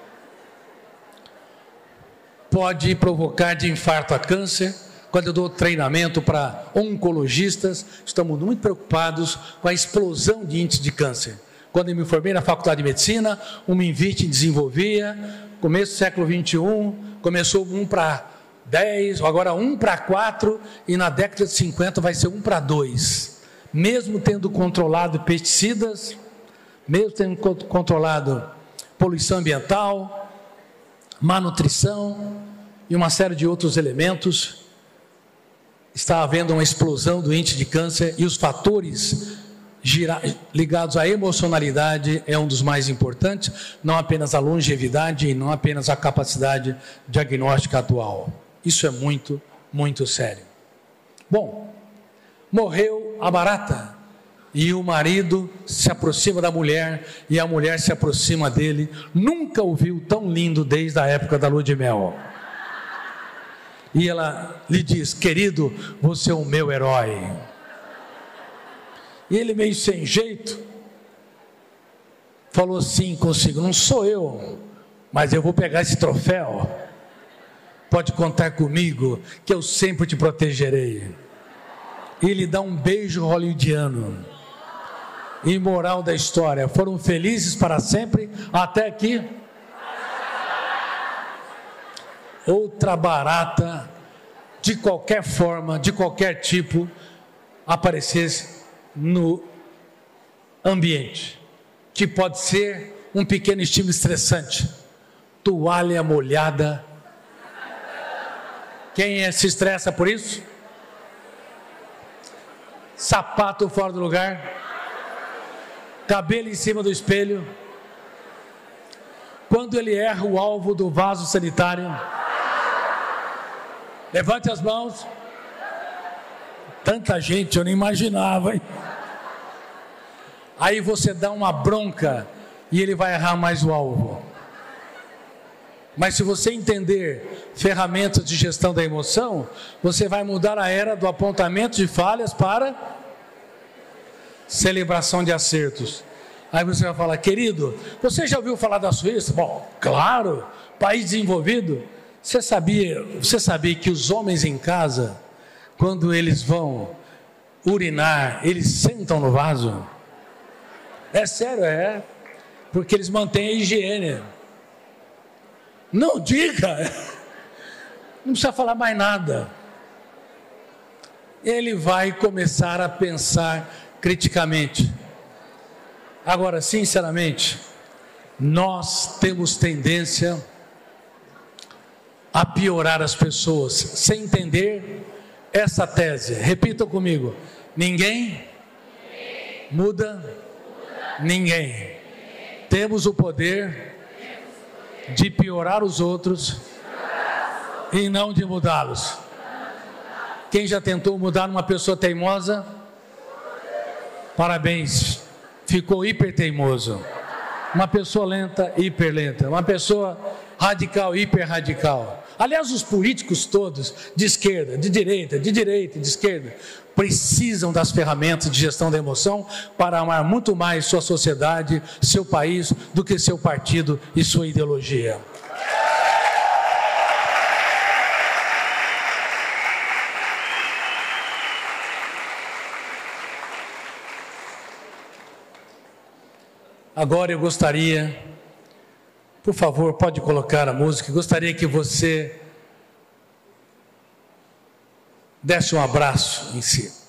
pode provocar de infarto a câncer. Quando eu dou treinamento para oncologistas, estamos muito preocupados com a explosão de índice de câncer. Quando eu me formei na faculdade de medicina, uma Invite desenvolvia, começo do século vinte e um, começou um para dez, agora um para quatro, e na década de cinquenta vai ser um para dois. Mesmo tendo controlado pesticidas, mesmo tendo controlado poluição ambiental, má nutrição e uma série de outros elementos, está havendo uma explosão do índice de câncer, e os fatores gira, ligados à emocionalidade é um dos mais importantes, não apenas a longevidade e não apenas a capacidade diagnóstica atual. Isso é muito, muito sério. Bom, morreu a barata e o marido se aproxima da mulher e a mulher se aproxima dele. Nunca o viu tão lindo desde a época da lua de mel. E ela lhe diz: querido, você é o meu herói. E ele, meio sem jeito, falou assim consigo: não sou eu, mas eu vou pegar esse troféu. Pode contar comigo, que eu sempre te protegerei. E ele dá um beijo hollywoodiano. E moral da história: foram felizes para sempre, até aqui. Outra barata, de qualquer forma, de qualquer tipo, aparecesse no ambiente, que pode ser um pequeno estímulo estressante. Toalha molhada. Quem se estressa por isso? Sapato fora do lugar. Cabelo em cima do espelho. Quando ele erra o alvo do vaso sanitário, levante as mãos. Tanta gente, eu não imaginava, hein? Aí você dá uma bronca e ele vai errar mais o alvo. Mas se você entender ferramentas de gestão da emoção, você vai mudar a era do apontamento de falhas para celebração de acertos. Aí você vai falar: querido, você já ouviu falar da Suíça? Bom, claro, país desenvolvido. Você sabia, você sabia que os homens em casa, quando eles vão urinar, eles sentam no vaso? É sério, é. Porque eles mantêm a higiene. Não diga. Não precisa falar mais nada. Ele vai começar a pensar criticamente. Agora, sinceramente, nós temos tendência a piorar as pessoas, sem entender essa tese. Repitam comigo: ninguém muda ninguém. Temos o poder de piorar os outros e não de mudá-los. Quem já tentou mudar uma pessoa teimosa? Parabéns, ficou hiper teimoso. Uma pessoa lenta, hiper lenta. Uma pessoa radical, hiper radical. Aliás, os políticos todos, de esquerda, de direita, de direita, de esquerda, precisam das ferramentas de gestão da emoção para amar muito mais sua sociedade, seu país, do que seu partido e sua ideologia. Agora eu gostaria, por favor, pode colocar a música, gostaria que você desse um abraço em si.